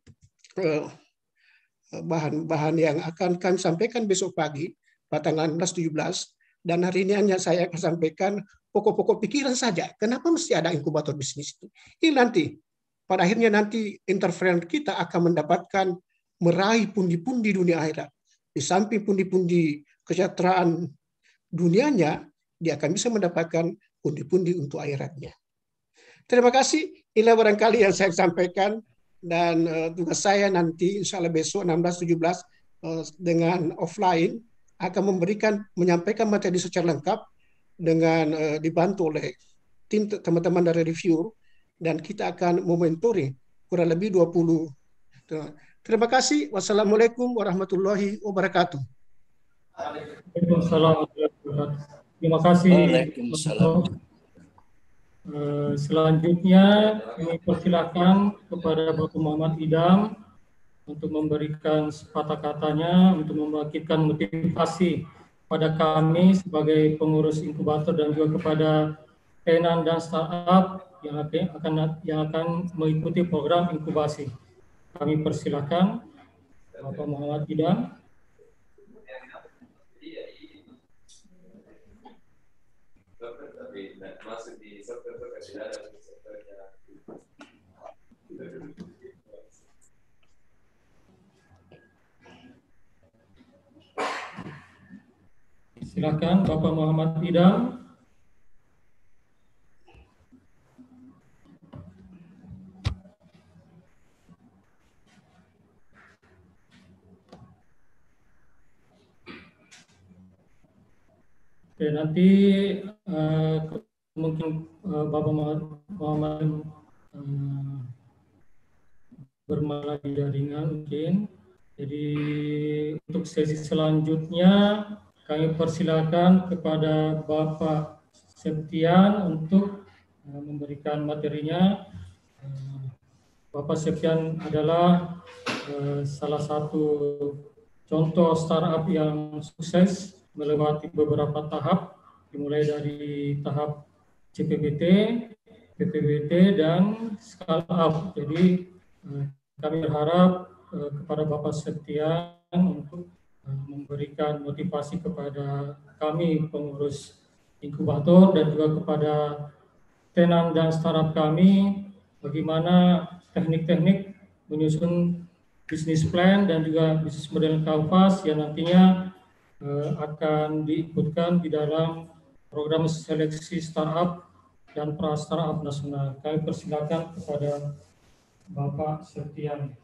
yang akan kami sampaikan besok pagi pada tanggal 16-17. Dan hari ini hanya saya akan sampaikan pokok-pokok pikiran saja. Kenapa mesti ada inkubator bisnis itu? Ini nanti, pada akhirnya nanti interference kita akan mendapatkan meraih pundi-pundi dunia akhirat. Di samping pundi-pundi kesejahteraan dunianya, dia akan bisa mendapatkan pundi-pundi untuk akhiratnya. Terima kasih. Inilah barangkali yang saya sampaikan. Dan tugas saya nanti, insya Allah besok 16-17 dengan offline, akan menyampaikan materi secara lengkap dengan dibantu oleh tim teman-teman dari review, dan kita akan mementori kurang lebih 20. Terima kasih. Wassalamualaikum warahmatullahi wabarakatuh. Waalaikumsalam warahmatullahi wabarakatuh. Terima kasih. Waalaikumsalam. Selanjutnya kami persilakan kepada Bapak Muhammad Idam untuk memberikan sepatah katanya untuk membangkitkan motivasi pada kami sebagai pengurus inkubator dan juga kepada tenan dan startup yang akan mengikuti program inkubasi. Kami persilakan Bapak Muhammad Idam. Silakan Bapak Muhammad Idam. Oke, nanti mungkin Bapak Muhammad bermalah di jaringan mungkin. Jadi untuk sesi selanjutnya kami persilakan kepada Bapak Septian untuk memberikan materinya. Bapak Septian adalah salah satu contoh startup yang sukses melewati beberapa tahap, dimulai dari tahap CPBT, PPBT, dan scale up. Jadi kami berharap kepada Bapak Septian untuk memberikan motivasi kepada kami pengurus inkubator dan juga kepada tenan dan startup kami bagaimana teknik-teknik menyusun bisnis plan dan juga bisnis model Kalpas yang nantinya akan diikutkan di dalam program seleksi startup dan pra startup nasional. Kami persilakan kepada Bapak Septian.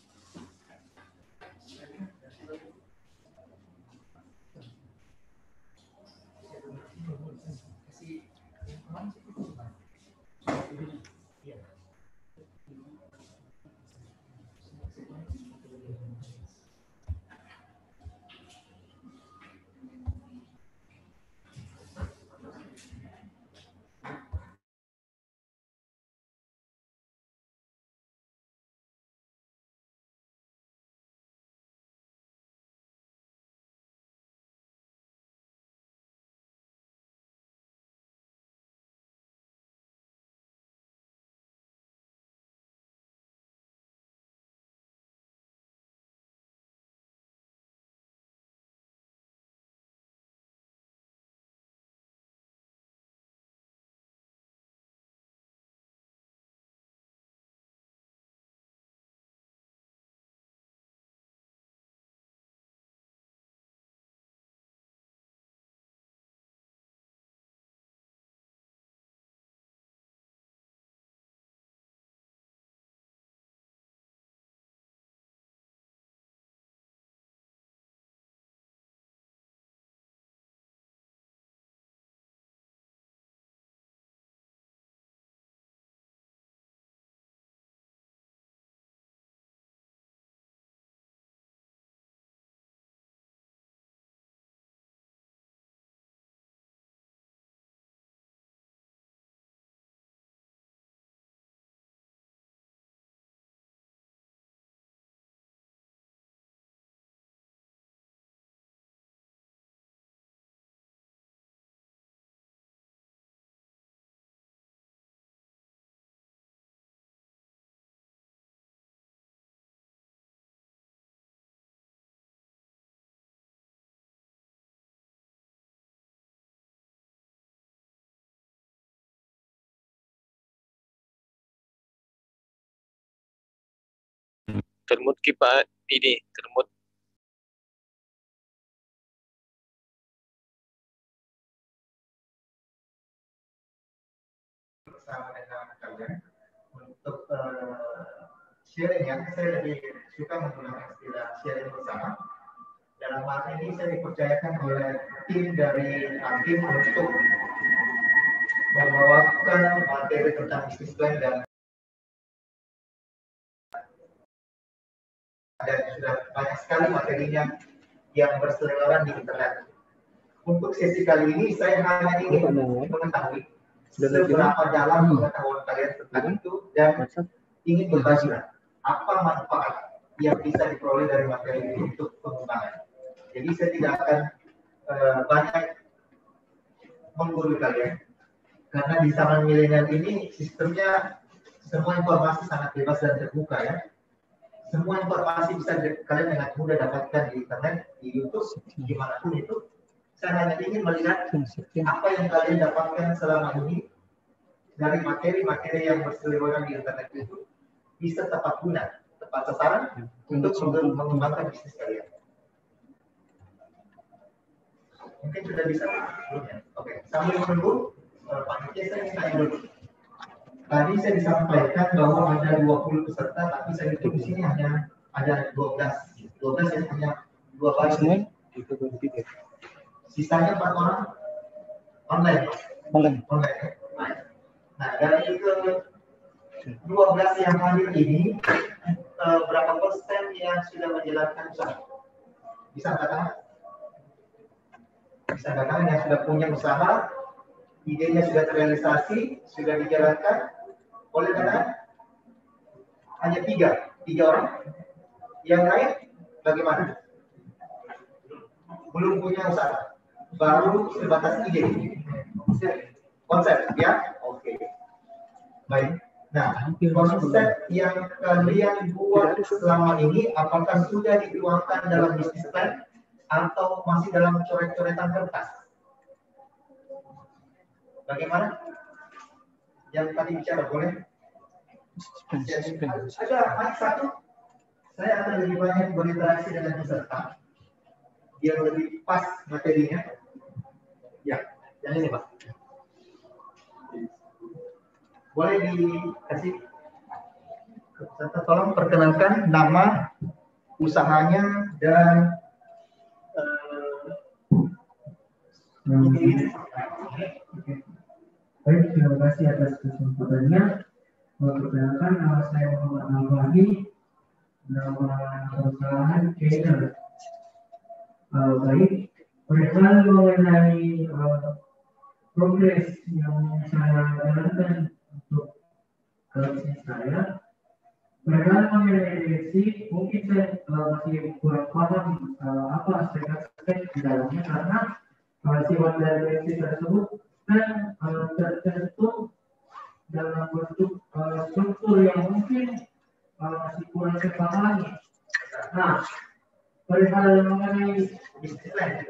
Termut Pak ini termut. Bersama dengan kalian untuk sharing ya, saya lebih suka menggunakan istilah sharing bersama. Dalam hal ini saya dipercayakan oleh tim dari Hakim untuk membawakan materi tentang bisnis plan dan sudah banyak sekali materinya yang berseliweran di internet. Untuk sesi kali ini saya hanya ingin mengetahui seberapa dalam pengetahuan kalian tentang itu dan ingin berbagi apa manfaat yang bisa diperoleh dari materi ini untuk pengembangan. Jadi saya tidak akan banyak menggurui kalian karena di zaman milenial ini sistemnya semua informasi sangat bebas dan terbuka ya. Semua informasi bisa kalian dengan mudah dapatkan di internet, di YouTube, dimanapun itu. Saya hanya ingin melihat apa yang kalian dapatkan selama ini dari materi-materi yang berseliweran di internet itu bisa tepat guna, tepat sasaran untuk mengembangkan bisnis kalian. Mungkin sudah bisa belum ya? Oke, sambil menunggu, panitia saya minta dulu. Tadi saya disampaikan bahwa ada 20 peserta, tapi saya hitung di sini hanya ada 12. 12 yang hanya 2 batch. Sisanya 4 orang online. Nah, dari itu 12 yang hadir ini, berapa persen yang sudah menjalankan usaha? Bisa katakan? Bisa katakan yang sudah punya usaha, idenya sudah terrealisasi, sudah dijalankan. Oleh karena hanya 3 orang. Yang lain bagaimana? Belum punya usaha, baru sebatas ide, konsep, ya. Oke. Baik. Nah, konsep yang kalian buat selama ini apakah sudah dituangkan dalam bisnis plan atau masih dalam coret-coretan kertas? Bagaimana? Yang tadi bicara boleh? Ada mic satu. Saya akan lebih banyak berinteraksi dengan peserta biar lebih pas materinya. Ya, yang ini Pak. Boleh dikasih peserta, tolong perkenalkan nama, usahanya, dan baik, terima kasih atas kesempatannya. Perkenalkan, nama saya Muhammad Al-Fahmi, nama perusahaan Trainer. Baik, perihal mengenai progres yang saya jalankan untuk bisnis saya, perihal mengenai direksi, mungkin saya masih kurang paham apa aspek-aspek di dalamnya, karena sifat dari direksi tersebut kan tertentu dalam bentuk struktur yang mungkin masih kurang sepahami. Nah, perihal mengenai bisnis plan,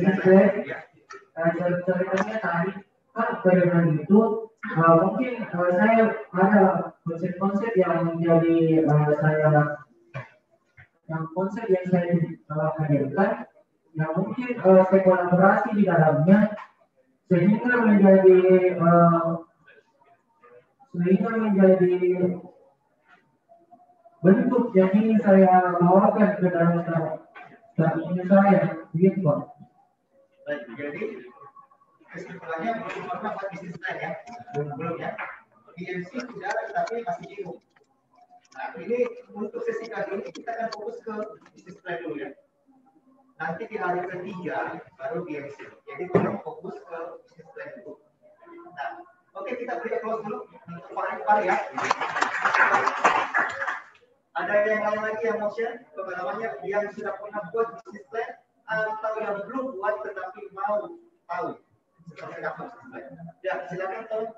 ceritanya tadi Pak, perihal itu mungkin saya ada konsep-konsep yang menjadi konsep yang saya hadirkan, yang mungkin saya kolaborasi di dalamnya sehingga menjadi bentuk yang ingin saya bawakan ke dalam strategi saya, begitu Pak. Baik, jadi kesimpulannya belum pernah buat bisnis plan ya, belum ya. BMC sudah, tapi masih bingung. Nah, ini untuk sesi kali ini kita akan fokus ke bisnis plan dulu ya. Nanti di hari ketiga baru BMC. Jadi tolong fokus ke bisnis plan dulu. Nah, oke, kita beri close dulu untuk Pak ya. Ada yang lain lagi yang mau share pengalamannya yang sudah pernah buat bisnis plan atau yang belum buat tetapi mau tahu seperti apa bisnis plan? Ya, silakan tolong.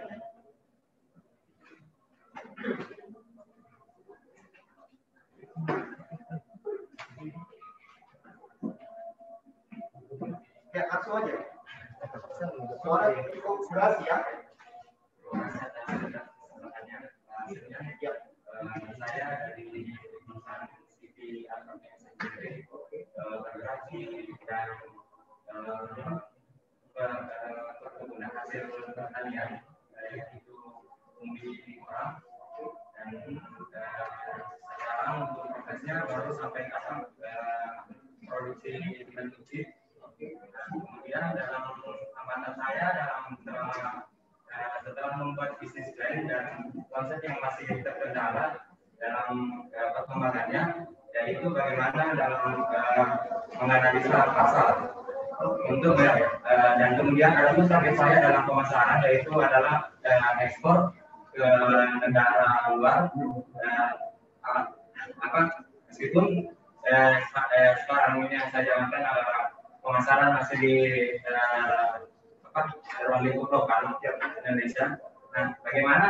Ya, langsung aja. Soalnya cukup keras ya. Ya. Saya dari perusahaan CV bergerak di bidang perkebunan hasil pertanian, yaitu umbi orang, dan sekarang untuk prosesnya baru sampai tahap produksi bentuk. Kemudian dalam amatan saya setelah membuat bisnis plan dan konsep yang masih terkendala dalam perkembangannya, yaitu bagaimana dalam menganalisa pasar untuk dan kemudian ada target saya dalam pemasaran, yaitu adalah ekspor ke negara luar. Meskipun sekarang ini yang saya jalankan adalah pemasaran masih di ruang lingkup lokal Indonesia. Nah, bagaimana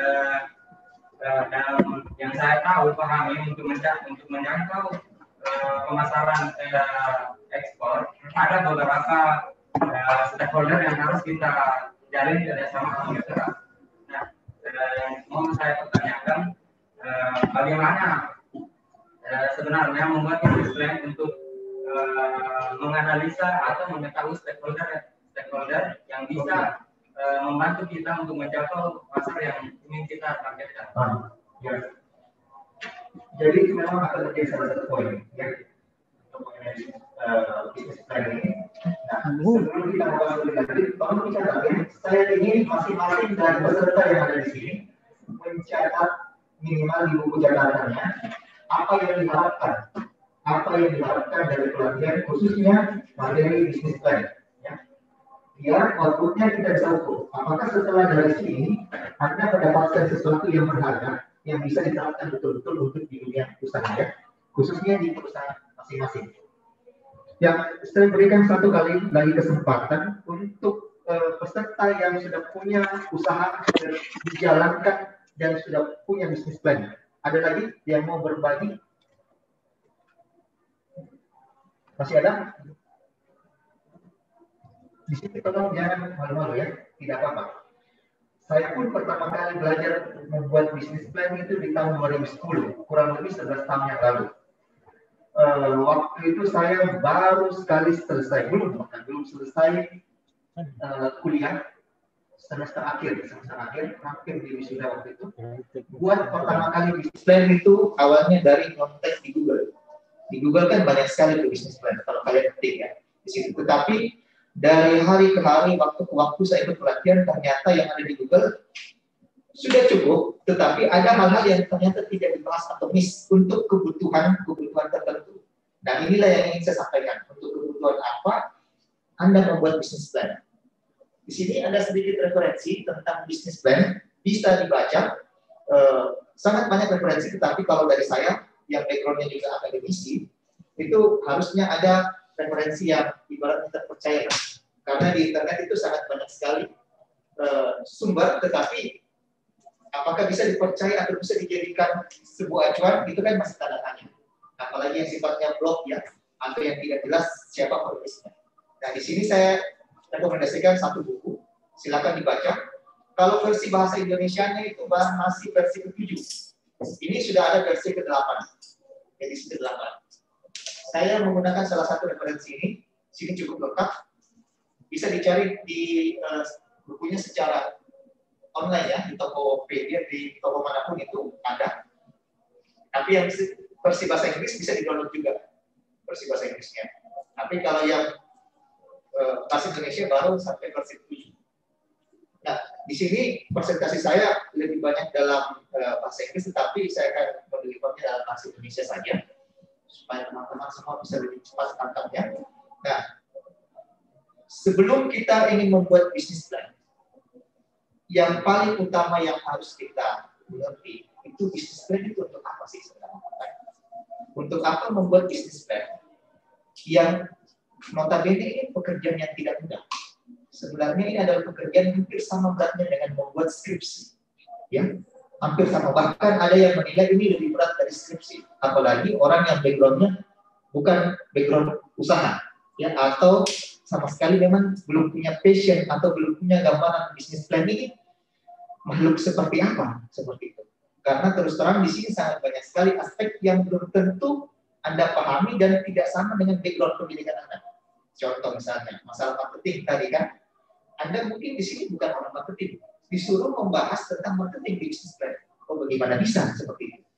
dalam yang saya tahu pahami untuk menjangkau pemasaran ekspor, ada beberapa stakeholder yang harus kita jalin kerjasama dengan mereka. Nah, mau saya pertanyakan bagaimana sebenarnya membuat bisnis plan untuk menganalisa atau mengetahui stakeholder yang bisa membantu kita untuk menjangkau pasar yang ingin kita targetkan. Ya. Jadi memang akan menjadi salah satu poin ya untuk mengenai bisnis plan ini. Nah, sebelum kita bahas lebih lanjut, tolong dicatat ya. Saya ingin masing-masing dari peserta yang ada di sini mencatat minimal di buku catatannya apa yang diharapkan dari pelatihan, khususnya materi bisnis plan. Biar outputnya kita bisa ukur. Apakah setelah dari sini Anda mendapatkan sesuatu yang berharga yang bisa diterapkan betul-betul untuk di dunia usaha ya, khususnya di perusahaan masing-masing. Ya, saya berikan satu kali lagi kesempatan untuk peserta yang sudah punya usaha dijalankan dan sudah punya bisnis plan. Ada lagi yang mau berbagi? Masih ada? Di sini tolong jangan malu-malu ya, tidak apa-apa. Saya pun pertama kali belajar membuat bisnis plan itu di tahun 2010, kurang lebih 11 tahun yang lalu. Waktu itu saya baru sekali selesai, belum selesai kuliah semester akhir, hampir di wisuda waktu itu. Buat pertama kali bisnis plan itu awalnya dari kontak di Google. Di Google kan banyak sekali tuh bisnis plan kalau kalian ketik ya di situ. Tetapi dari hari ke hari, waktu ke waktu saya ikut pelatihan, ternyata yang ada di Google sudah cukup, tetapi ada hal-hal yang ternyata tidak dibahas atau miss untuk kebutuhan tertentu. Nah, inilah yang ingin saya sampaikan. Untuk kebutuhan apa Anda membuat bisnis plan. Di sini ada sedikit referensi tentang bisnis plan, bisa dibaca. Sangat banyak referensi, tetapi kalau dari saya, yang background-nya juga akademisi, itu harusnya ada referensi yang ibaratnya terpercaya, karena di internet itu sangat banyak sekali sumber, tetapi apakah bisa dipercaya atau bisa dijadikan sebuah acuan itu kan masih tanda tanya. Apalagi yang sifatnya blog ya, atau yang tidak jelas siapa penulisnya. Nah, di sini saya rekomendasikan satu buku, silakan dibaca. Kalau versi bahasa Indonesianya itu masih versi ke-7. Ini sudah ada versi ke-8, edisi ke-8. Saya menggunakan salah satu referensi ini, sini cukup lengkap, bisa dicari di bukunya secara online ya, di Tokopedia, di toko manapun itu ada. Tapi yang versi bahasa Inggris bisa di-download juga, versi bahasa Inggrisnya. Tapi kalau yang bahasa Indonesia baru sampai versi 7. Nah, di sini presentasi saya lebih banyak dalam bahasa Inggris, tetapi saya akan mendelivernya dalam bahasa Indonesia saja, supaya teman-teman semua bisa lebih cepat tangkapnya. Nah, sebelum kita ingin membuat bisnis plan, yang paling utama yang harus kita mengerti, itu bisnis plan itu untuk apa sih sebenarnya? Untuk apa membuat bisnis plan? Yang notabene ini pekerjaan yang tidak mudah. Sebenarnya ini adalah pekerjaan hampir sama beratnya dengan membuat skripsi. Ya, hampir sama. Bahkan ada yang menilai ini lebih berat dari skripsi. Apalagi orang yang background-nya bukan background usaha, ya, atau sama sekali memang belum punya passion atau belum punya gambaran bisnis plan ini makhluk seperti apa, seperti itu. Karena terus terang di sini sangat banyak sekali aspek yang belum tentu Anda pahami dan tidak sama dengan background pendidikan Anda. Contoh misalnya masalah marketing tadi kan, Anda mungkin di sini bukan orang marketing, disuruh membahas tentang marketing di bisnis plan. Oh, bagaimana bisa seperti itu?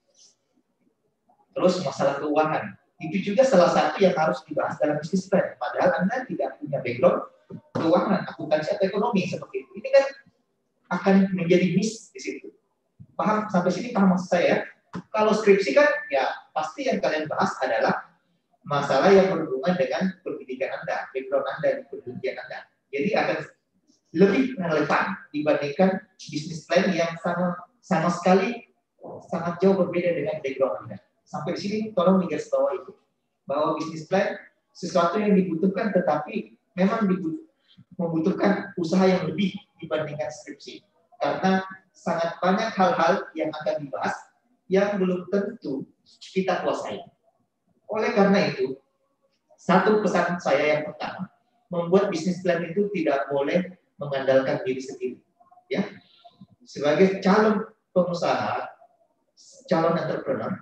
Terus masalah keuangan, itu juga salah satu yang harus dibahas dalam bisnis plan. Padahal Anda tidak punya background keuangan, akuntansi atau ekonomi seperti itu. Ini kan akan menjadi miss di situ. Paham sampai sini? Paham maksud saya? Kalau skripsi kan, ya pasti yang kalian bahas adalah masalah yang berhubungan dengan pendidikan Anda, background Anda, dan pendidikan Anda. Jadi akan lebih relevan dibandingkan bisnis plan yang sama sekali sangat jauh berbeda dengan background Anda. Sampai di sini tolong digaris bawah itu, bahwa bisnis plan sesuatu yang dibutuhkan, tetapi memang membutuhkan usaha yang lebih dibandingkan skripsi, karena sangat banyak hal-hal yang akan dibahas yang belum tentu kita kuasai. Oleh karena itu, satu pesan saya yang pertama, membuat bisnis plan itu tidak boleh mengandalkan diri sendiri. Ya, sebagai calon pengusaha, calon entrepreneur,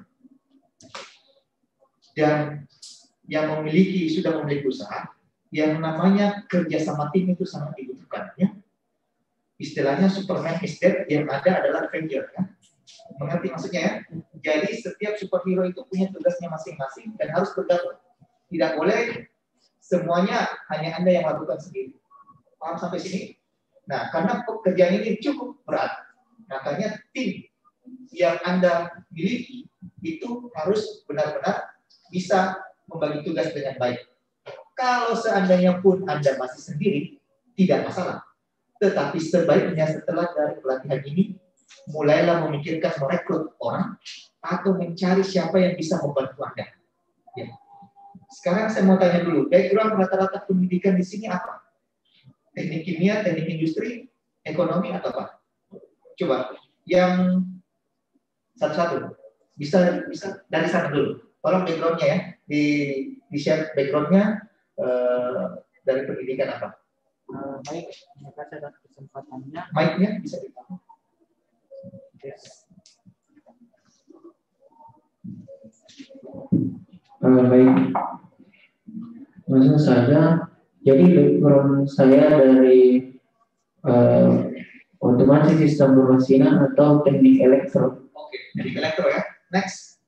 dan yang sudah memiliki usaha, yang namanya kerjasama tim itu sangat dibutuhkan. Ya. Istilahnya Superman is dead, yang ada adalah Avenger. Ya. Mengerti maksudnya ya? Jadi setiap superhero itu punya tugasnya masing-masing dan harus bergabung. Tidak boleh semuanya hanya Anda yang lakukan sendiri. Paham sampai sini? Nah, karena pekerjaan ini cukup berat, makanya tim yang Anda miliki itu harus benar-benar bisa membagi tugas dengan baik. Kalau seandainya pun Anda masih sendiri, tidak masalah. Tetapi sebaiknya setelah dari pelatihan ini, mulailah memikirkan merekrut orang atau mencari siapa yang bisa membantu Anda. Ya. Sekarang saya mau tanya dulu, background rata-rata pendidikan di sini apa? Teknik kimia, teknik industri, ekonomi, atau apa? Coba, yang Satu-satu. Bisa dari sana dulu. Tolong backgroundnya ya, di share backgroundnya dari pendidikan apa? Baik, terima kasih atas kesempatannya. Mic-nya bisa dipakai. Yes. Baik, maksud saya, jadi background saya dari otomasi sistem pemasinan atau teknik elektro. Oke, teknik elektro ya. Next.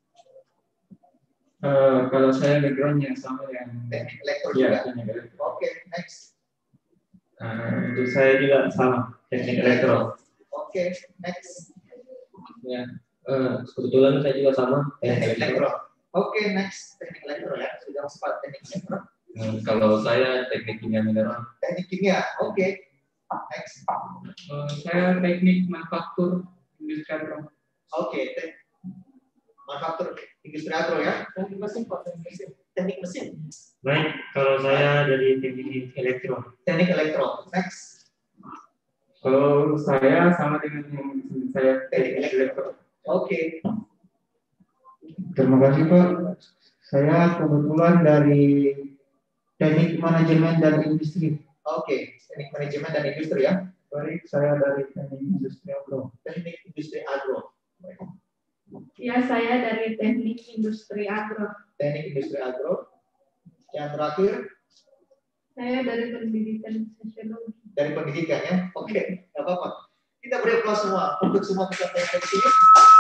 Kalau saya backgroundnya sama dengan Teknik elektro ya, juga. teknik elektro. Oke, next. Untuk saya juga sama teknik elektro. Oke, next. Ya, kebetulan saya juga sama Teknik elektro. Oke, next. Teknik elektro ya. Sudah sempat teknik elektro. Kalau saya teknik kimia mineral. Teknik kimia. Oke. Next. Saya teknik manufaktur industri agro. Oke, manufaktur industri agro ya. Teknik mesin, teknik mesin. Baik, kalau saya dari teknik elektro. Teknik elektro. Next. Kalau saya sama dengan yang saya teknik elektro. Oke. Terima kasih Pak. Saya kebetulan dari teknik manajemen dan industri. Oke, teknik manajemen dan industri ya. Baik, saya dari teknik industri agro. Teknik industri agro. Ya, saya dari teknik industri agro. Teknik industri agro. Yang terakhir? Saya dari pendidikan sosiologi. Dari pendidikan ya? Oke, nggak apa-apa. Kita beri aplaus semua untuk semua peserta yang di sini.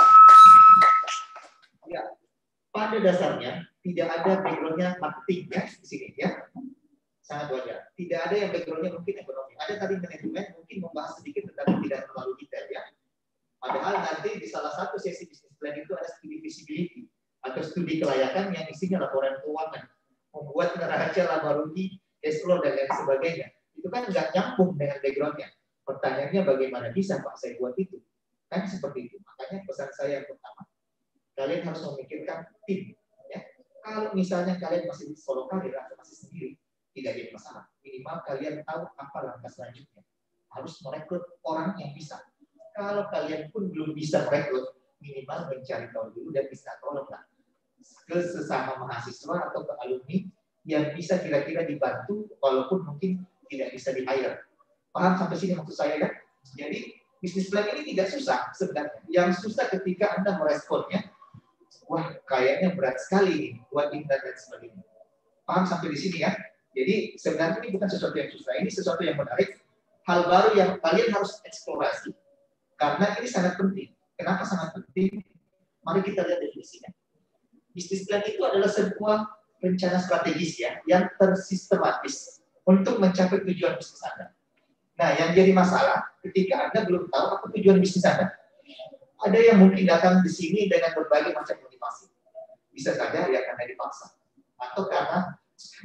Ya, pada dasarnya tidak ada backgroundnya marketing ya di sini ya. Sangat wajar. Tidak ada yang backgroundnya mungkin ekonomi. Ada tadi manajemen mungkin membahas sedikit tetapi tidak terlalu detail ya. Padahal nanti di salah satu sesi bisnis plan itu ada studi visibility atau studi kelayakan yang isinya laporan keuangan, membuat neraca laba rugi, cash flow dan lain sebagainya. Itu kan nggak nyambung dengan backgroundnya. Pertanyaannya bagaimana bisa Pak saya buat itu? Kan seperti itu. Makanya pesan saya yang pertama, kalian harus memikirkan tim. Ya. Kalau misalnya kalian masih solo karir atau masih sendiri, tidak jadi masalah. Minimal kalian tahu apa langkah selanjutnya. Harus merekrut orang yang bisa. Kalau kalian pun belum bisa merekrut, minimal mencari tahu dulu dan bisa tolonglah ke sesama mahasiswa atau ke alumni yang bisa kira-kira dibantu walaupun mungkin tidak bisa di-hire. Paham sampai sini maksud saya ya? Jadi bisnis plan ini tidak susah sebenarnya. Yang susah ketika Anda meresponnya, wah kayaknya berat sekali nih buat internet dan sebagainya. Paham sampai di sini ya? Jadi sebenarnya ini bukan sesuatu yang susah, ini sesuatu yang menarik. Hal baru yang kalian harus eksplorasi. Karena ini sangat penting. Kenapa sangat penting? Mari kita lihat definisinya. Bisnis plan itu adalah sebuah rencana strategis ya, yang tersistematis untuk mencapai tujuan bisnis Anda. Nah, yang jadi masalah ketika Anda belum tahu apa tujuan bisnis Anda. Ada yang mungkin datang di sini dengan berbagai macam motivasi. Bisa saja ya karena dipaksa. Atau karena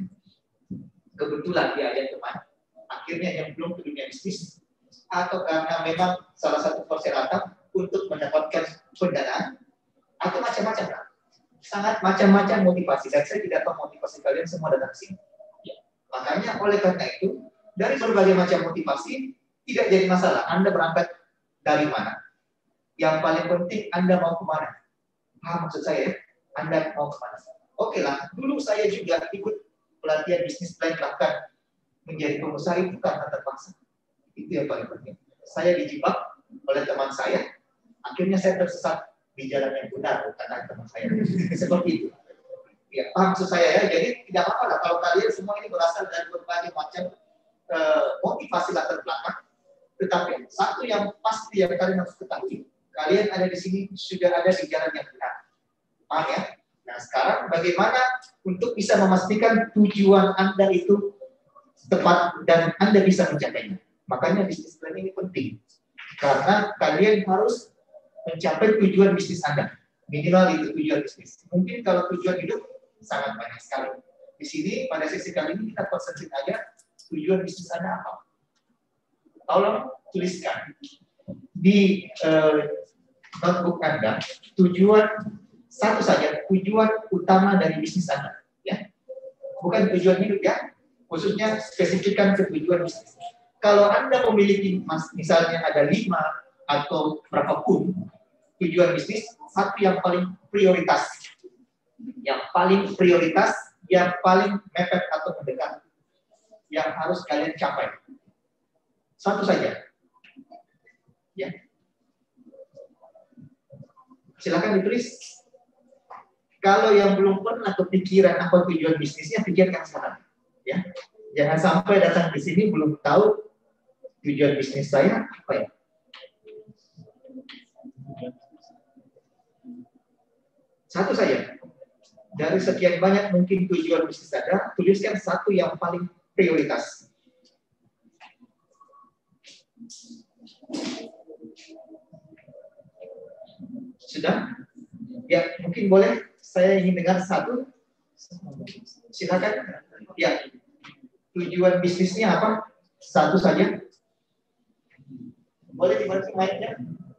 kebetulan dia ada teman, akhirnya yang belum ke dunia bisnis. Atau karena memang salah satu persyaratan untuk mendapatkan pendanaan. Atau macam-macam lah. Sangat macam-macam motivasi. Dan saya tidak tahu motivasi kalian semua datang ke sini. Makanya oleh karena itu, dari berbagai macam motivasi, tidak jadi masalah. Anda berangkat dari mana? Yang paling penting Anda mau kemana? Maksud saya, Anda mau kemana? Oke lah, dulu saya juga ikut pelatihan bisnis plan, bahkan menjadi pengusaha itu karena terpaksa. Itu yang paling penting. Saya dijebak oleh teman saya, akhirnya saya tersesat di jalan yang benar, karena teman saya. Seperti itu. Ya, paham maksud saya ya. Jadi tidak apa-apa lah kalau kalian semua ini berasal dari berbagai macam motivasi latar belakang. Tetapi satu yang pasti yang kalian harus ketahui, kalian ada di sini sudah ada di jalan yang benar. Paham ya? Nah sekarang bagaimana untuk bisa memastikan tujuan Anda itu tepat dan Anda bisa mencapainya. Makanya bisnis plan ini penting. Karena kalian harus mencapai tujuan bisnis Anda. Minimal itu tujuan bisnis. Mungkin kalau tujuan hidup sangat banyak sekali. Di sini pada sesi kali ini kita konsentrasi aja tujuan bisnis Anda apa. Tolong tuliskan di notebook Anda tujuan satu saja, tujuan utama dari bisnis Anda. Ya. Bukan tujuan hidup ya, khususnya spesifikkan ke tujuan bisnis. Kalau Anda memiliki misalnya ada 5 atau berapapun, tujuan bisnis, satu yang paling prioritas. Yang paling prioritas, yang paling mepet atau mendekat. Yang harus kalian capai. Satu saja. Ya. Silakan ditulis. Kalau yang belum pernah kepikiran apa tujuan bisnisnya, pikirkan sekarang. Ya. Jangan sampai datang di sini belum tahu tujuan bisnis saya apa ya. Satu saja. Dari sekian banyak mungkin tujuan bisnis ada, tuliskan satu yang paling prioritas. Sudah? Ya, mungkin boleh saya ingin dengar satu. Silakan. Ya. Tujuan bisnisnya apa? Satu saja. Boleh dibantu mic-nya?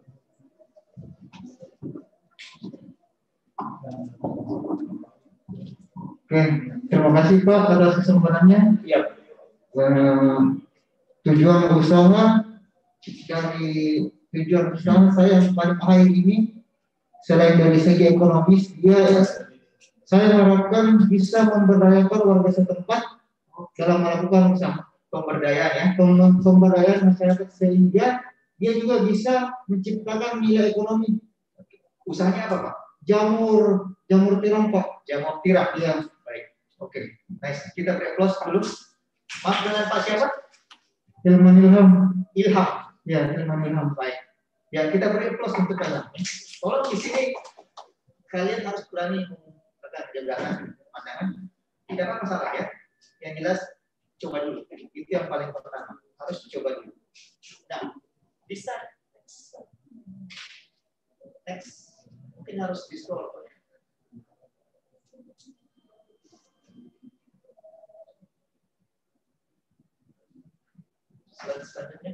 Oke, terima kasih Pak atas kesempatannya. Iya. Tujuan usaha saya yang paling akhir ini, selain dari segi ekonomis, saya harapkan bisa memberdayakan warga setempat dalam melakukan usaha. Pemberdayaan ya. Pemberdayaan masyarakat sehingga dia juga bisa menciptakan nilai ekonomi. Usahanya apa Pak? Jamur tiram Pak. Jamur tiram. Ya. Baik. Oke. Nice. Kita close dulu. Maaf dengan Pak siapa? Ilman Ilham. Ilham. Ya, Ilman Ilham. Baik. Ya, kita beri plus untuk kalian. Tolong di sini kalian harus berani menekan jabatan pandangan. Tidak apa masalah ya. Yang jelas coba dulu. Itu yang paling pertama. Harus coba dulu. Nah, bisa next. Mungkin harus di scroll. Selanjutnya.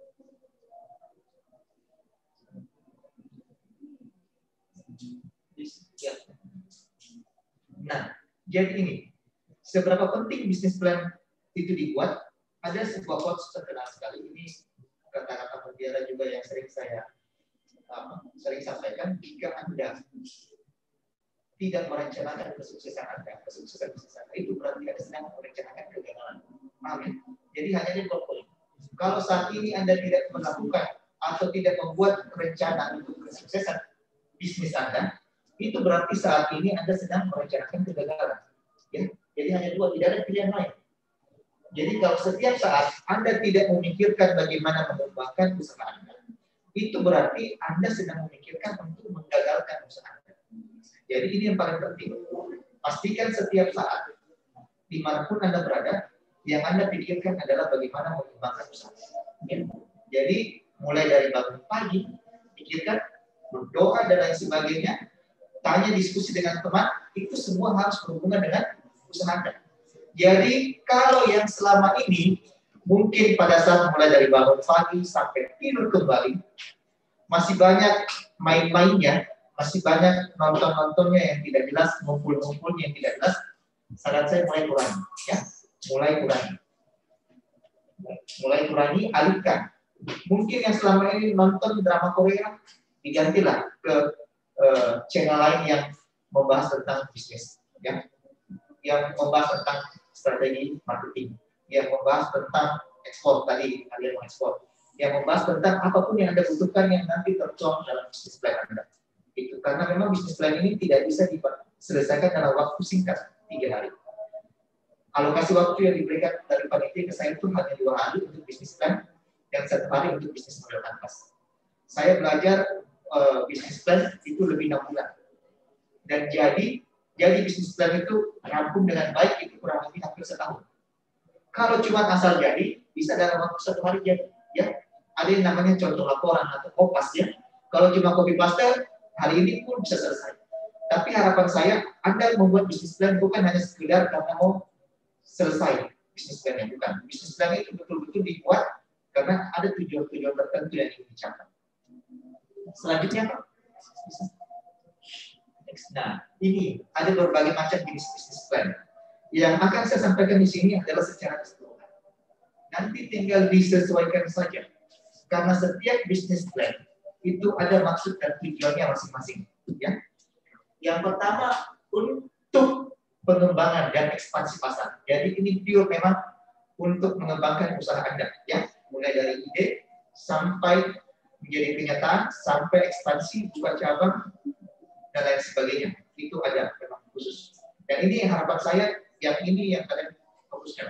Ya. Nah, jadi ini seberapa penting bisnis plan itu dibuat? Ada sebuah quotes terkenal sekali, ini kata-kata mutiara juga yang sering saya sampaikan. Jika Anda tidak merencanakan kesuksesan Anda, kesuksesan bisnis Anda, itu berarti Anda sedang merencanakan kegagalan. Paham ya? Jadi hanya di poin. Kalau saat ini Anda tidak melakukan atau tidak membuat rencana untuk kesuksesan bisnis Anda, itu berarti saat ini Anda sedang merencanakan kegagalan. Ya? Jadi hanya dua, tidak ada pilihan lain. Jadi kalau setiap saat Anda tidak memikirkan bagaimana mengembangkan usaha Anda, itu berarti Anda sedang memikirkan untuk menggagalkan usaha Anda. Jadi ini yang paling penting. Pastikan setiap saat, dimanapun Anda berada, yang Anda pikirkan adalah bagaimana mengembangkan usaha. Ya? Jadi mulai dari bangun pagi, pikirkan, berdoa dan lain sebagainya, tanya diskusi dengan teman, itu semua harus berhubungan dengan usaha Anda. Jadi kalau yang selama ini mungkin pada saat mulai dari bangun pagi sampai tidur kembali, masih banyak main-mainnya, masih banyak nonton-nontonnya yang tidak jelas, ngumpul-ngumpulnya yang tidak jelas, saran saya mulai kurangi, ya, mulai kurangi, alihkan. Mungkin yang selama ini nonton drama Korea, digantilah ke channel lain yang membahas tentang bisnis, ya, yang membahas tentang strategi marketing, yang membahas tentang ekspor tadi, kalian mau ekspor, yang membahas tentang apapun yang Anda butuhkan yang nanti tertuang dalam bisnis plan Anda. Itu karena memang bisnis plan ini tidak bisa diselesaikan dalam waktu singkat 3 hari. Alokasi waktu yang diberikan dari panitia ke saya itu hanya 2 hari untuk bisnis plan dan 1 hari untuk bisnis model kanvas. Saya belajar bisnis plan itu lebih 6 bulan. Dan jadi bisnis plan itu rampung dengan baik itu kurang lebih hampir 1 tahun. Kalau cuma asal jadi, bisa dalam waktu 1 hari jadi. Ya, ada yang namanya contoh laporan atau kopas ya. Kalau cuma copy paste, hari ini pun bisa selesai. Tapi harapan saya, Anda membuat bisnis plan bukan hanya sekedar karena mau selesai bisnis plan-nya, bukan. Bisnis plan itu betul-betul dibuat karena ada tujuan-tujuan tertentu yang ingin dicapai. Selanjutnya, Pak. Nah, ini ada berbagai macam jenis bisnis plan. Yang akan saya sampaikan di sini adalah secara keseluruhan. Nanti tinggal disesuaikan saja. Karena setiap bisnis plan itu ada maksud dan tujuannya masing-masing. Ya. Yang pertama untuk pengembangan dan ekspansi pasar. Jadi ini pure memang untuk mengembangkan usaha Anda, ya, mulai dari ide sampai menjadi kenyataan, sampai ekspansi, buka cabang dan lain sebagainya. Itu ada memang khusus. Dan ini harapan saya, yang ini yang kalian fokuskan.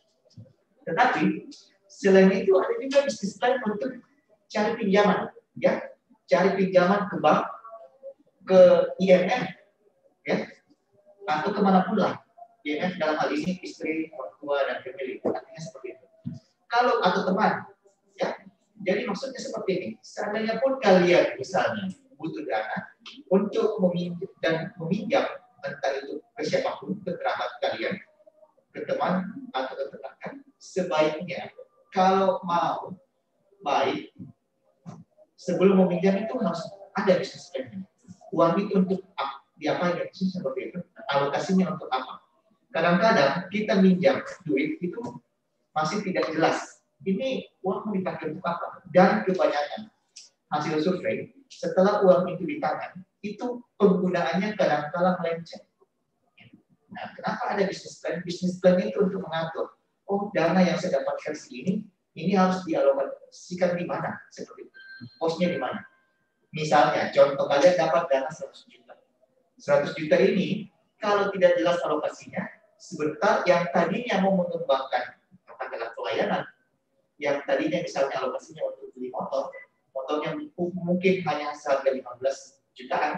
Tetapi selain itu ada juga bisnis plan untuk cari pinjaman, ya, cari pinjaman ke bank, ke IMF, ya, atau kemanapun lah. IMF dalam hal ini istri, orang tua dan family, artinya seperti itu. Kalau atau teman, ya, jadi maksudnya seperti ini. Seandainya pun kalian misalnya butuh dana untuk meminjam entah itu ke siapapun, ke kerabat kalian, ke teman atau ke tetangga, sebaiknya kalau mau baik sebelum meminjam itu harus ada bisnis plan. Uang itu untuk diapain sih seperti itu? Alokasinya untuk apa? Kadang-kadang kita minjam duit itu masih tidak jelas. Ini uang mau dipakai untuk apa? Dan kebanyakan hasil survei setelah uang itu di tangan, itu penggunaannya kadang-kala melenceng. Nah, kenapa ada bisnis plan? Bisnis plan itu untuk mengatur, oh dana yang saya dapatkan segini, ini harus dialokasikan di mana? Seperti itu. Posnya di mana? Misalnya, contoh kalian dapat dana 100 juta. 100 juta ini, kalau tidak jelas alokasinya, sebentar yang tadinya mau mengembangkan katakanlah pelayanan, yang tadinya misalnya alokasinya untuk beli motor, motornya mungkin hanya seharga 15 jutaan,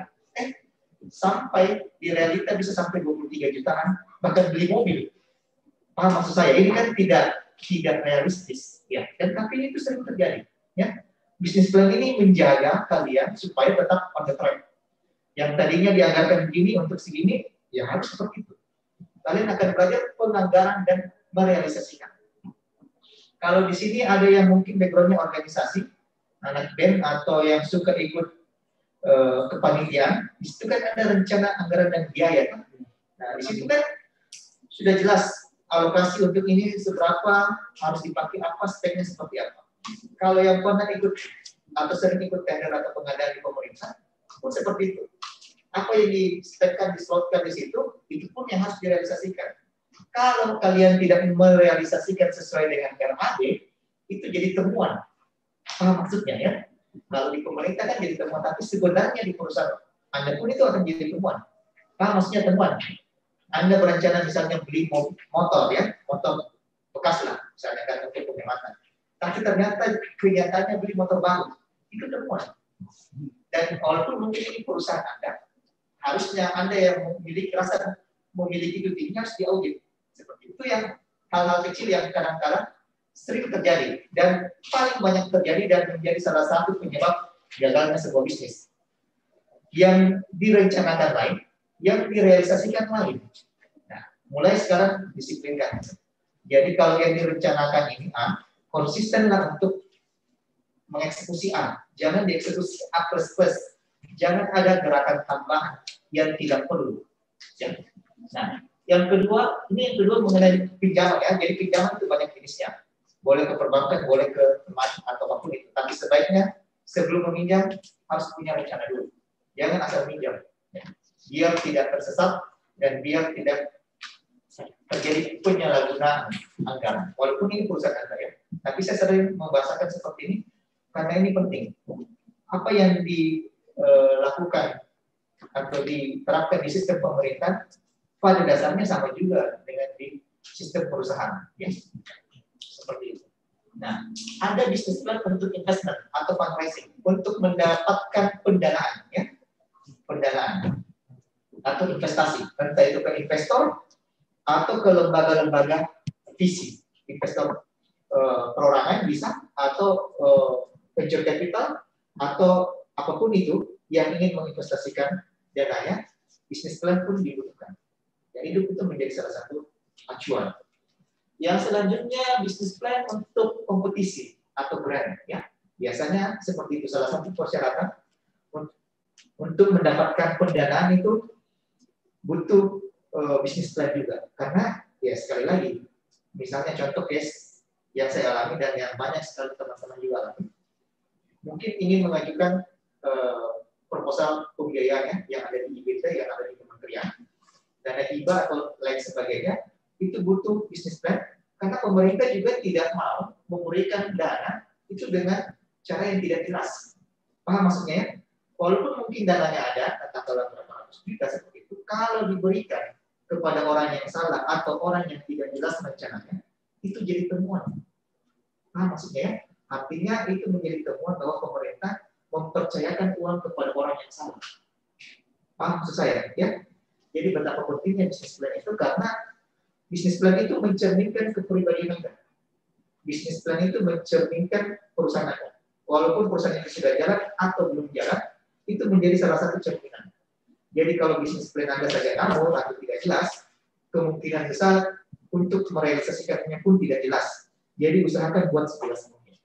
sampai di realita bisa sampai 23 jutaan, bahkan beli mobil. Paham maksud saya? Ini kan tidak realistis, ya. Dan tapi itu sering terjadi, ya. Bisnis plan ini menjaga kalian supaya tetap on the track. Yang tadinya dianggarkan begini untuk segini, ya harus seperti itu. Kalian akan belajar penganggaran dan merealisasikan. Kalau di sini ada yang mungkin backgroundnya organisasi, anak band atau yang suka ikut kepanitiaan, di situ kan ada rencana anggaran dan biaya. Nah, di situ kan sudah jelas alokasi untuk ini seberapa, harus dipakai apa, speknya seperti apa. Kalau yang pernah ikut atau sering ikut tender atau pengadaan di pemerintah, pun seperti itu. Apa yang dispekkan, dislotkan di situ, itu pun yang harus direalisasikan. Kalau kalian tidak merealisasikan sesuai dengan RAD, itu jadi temuan. Apa maksudnya ya? Kalau di pemerintah kan jadi temuan, tapi sebenarnya di perusahaan Anda pun itu akan jadi temuan. Apa maksudnya temuan? Anda berencana misalnya beli motor ya, motor bekas lah, misalnya kan untuk penghematan. Tapi ternyata kenyataannya beli motor baru, itu temuan. Dan walaupun mungkin ini perusahaan Anda, harusnya Anda yang memiliki itu tinggi harus diaudit. Seperti itu yang hal-hal kecil yang kadang-kadang sering terjadi dan paling banyak terjadi dan menjadi salah satu penyebab gagalnya sebuah bisnis. Yang direncanakan lain, yang direalisasikan lain. Nah, mulai sekarang disiplinkan. Jadi kalau yang direncanakan ini A, konsistenlah untuk mengeksekusi A. Jangan dieksekusi A++. Jangan ada gerakan tambahan yang tidak perlu. Ya. Nah, yang kedua mengenai pinjaman ya. Jadi pinjaman itu banyak jenisnya. Boleh ke perbankan, boleh ke teman atau apapun itu. Tapi sebaiknya sebelum meminjam harus punya rencana dulu. Jangan asal minjam. Ya. Biar tidak tersesat dan biar tidak terjadi penyalahgunaan anggaran. Walaupun ini perusahaan Anda ya. Tapi saya sering membahasakan seperti ini karena ini penting. Apa yang dilakukan atau diterapkan di sistem pemerintah pada dasarnya sama juga dengan di sistem perusahaan. Ya. Seperti itu. Nah, ada bisnis plan untuk investment atau fundraising untuk mendapatkan pendanaan, ya, pendanaan atau investasi, entah itu ke investor atau ke lembaga-lembaga visi, investor perorangan bisa atau venture capital atau apapun itu yang ingin menginvestasikan dananya, bisnis plan pun dibutuhkan. Dan itu menjadi salah satu acuan. Yang selanjutnya bisnis plan untuk kompetisi atau brand ya. Biasanya seperti itu salah satu persyaratan untuk mendapatkan pendanaan itu butuh bisnis plan juga. Karena ya sekali lagi misalnya contoh case yang saya alami dan yang banyak sekali teman-teman juga alami. mungkin ingin mengajukan proposal pembiayaannya yang ada di IBT, yang ada di kementerian, dana hibah atau lain sebagainya, itu butuh bisnis plan, karena pemerintah juga tidak mau memberikan dana itu dengan cara yang tidak jelas. Paham maksudnya ya? Walaupun mungkin dananya ada, katakanlah berapa ratus juta seperti itu, kalau diberikan kepada orang yang salah atau orang yang tidak jelas rencananya, itu jadi temuan. Paham maksudnya ya? Artinya itu menjadi temuan bahwa pemerintah mempercayakan uang kepada orang yang salah. Paham maksud saya? Ya? Jadi betapa pentingnya bisnis plan itu, karena bisnis plan itu mencerminkan kepribadian Anda. Bisnis plan itu mencerminkan perusahaan Anda. Walaupun perusahaan itu sudah jalan atau belum jalan, itu menjadi salah satu cerminan. Jadi kalau bisnis plan Anda saja ngawur atau tidak jelas, kemungkinan besar untuk merealisasikannya pun tidak jelas. Jadi usahakan buat sejelas mungkin.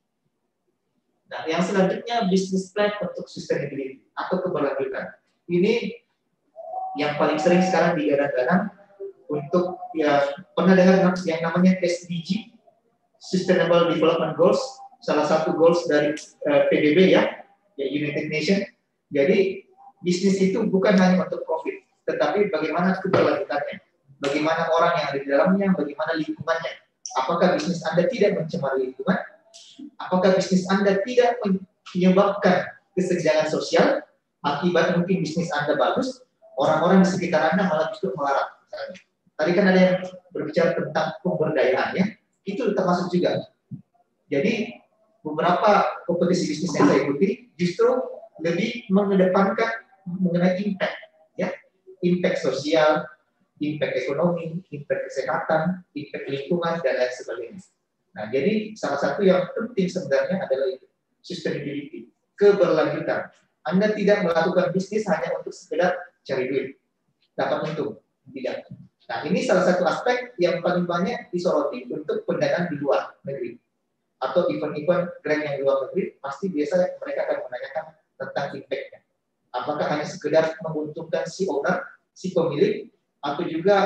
Nah, yang selanjutnya bisnis plan untuk sustainability atau keberlanjutan. Ini yang paling sering sekarang digadang-gadang untuk ya pernah dengar yang namanya SDG, Sustainable Development Goals, salah satu goals dari PBB ya United Nations. Jadi bisnis itu bukan hanya untuk profit, tetapi bagaimana keberlanjutannya, bagaimana orang yang ada di dalamnya, bagaimana lingkungannya. Apakah bisnis Anda tidak mencemari lingkungan? Apakah bisnis Anda tidak menyebabkan kesenjangan sosial? Akibat mungkin bisnis Anda bagus, orang-orang di sekitar Anda malah justru melarang. Tadi kan ada yang berbicara tentang pemberdayaan ya, itu termasuk juga. Jadi beberapa kompetisi bisnis yang saya ikuti justru lebih mengedepankan mengenai impact, ya, impact sosial, impact ekonomi, impact kesehatan, impact lingkungan dan lain sebagainya. Nah, jadi salah satu yang penting sebenarnya adalah itu, sustainability, keberlanjutan. Anda tidak melakukan bisnis hanya untuk sekedar cari duit, dapat untung, tidak. Nah, ini salah satu aspek yang paling banyak disoroti untuk pendanaan di luar negeri. Atau event-event grant yang di luar negeri, pasti biasa mereka akan menanyakan tentang impact-nya. Apakah hanya sekedar menguntungkan si owner, si pemilik, atau juga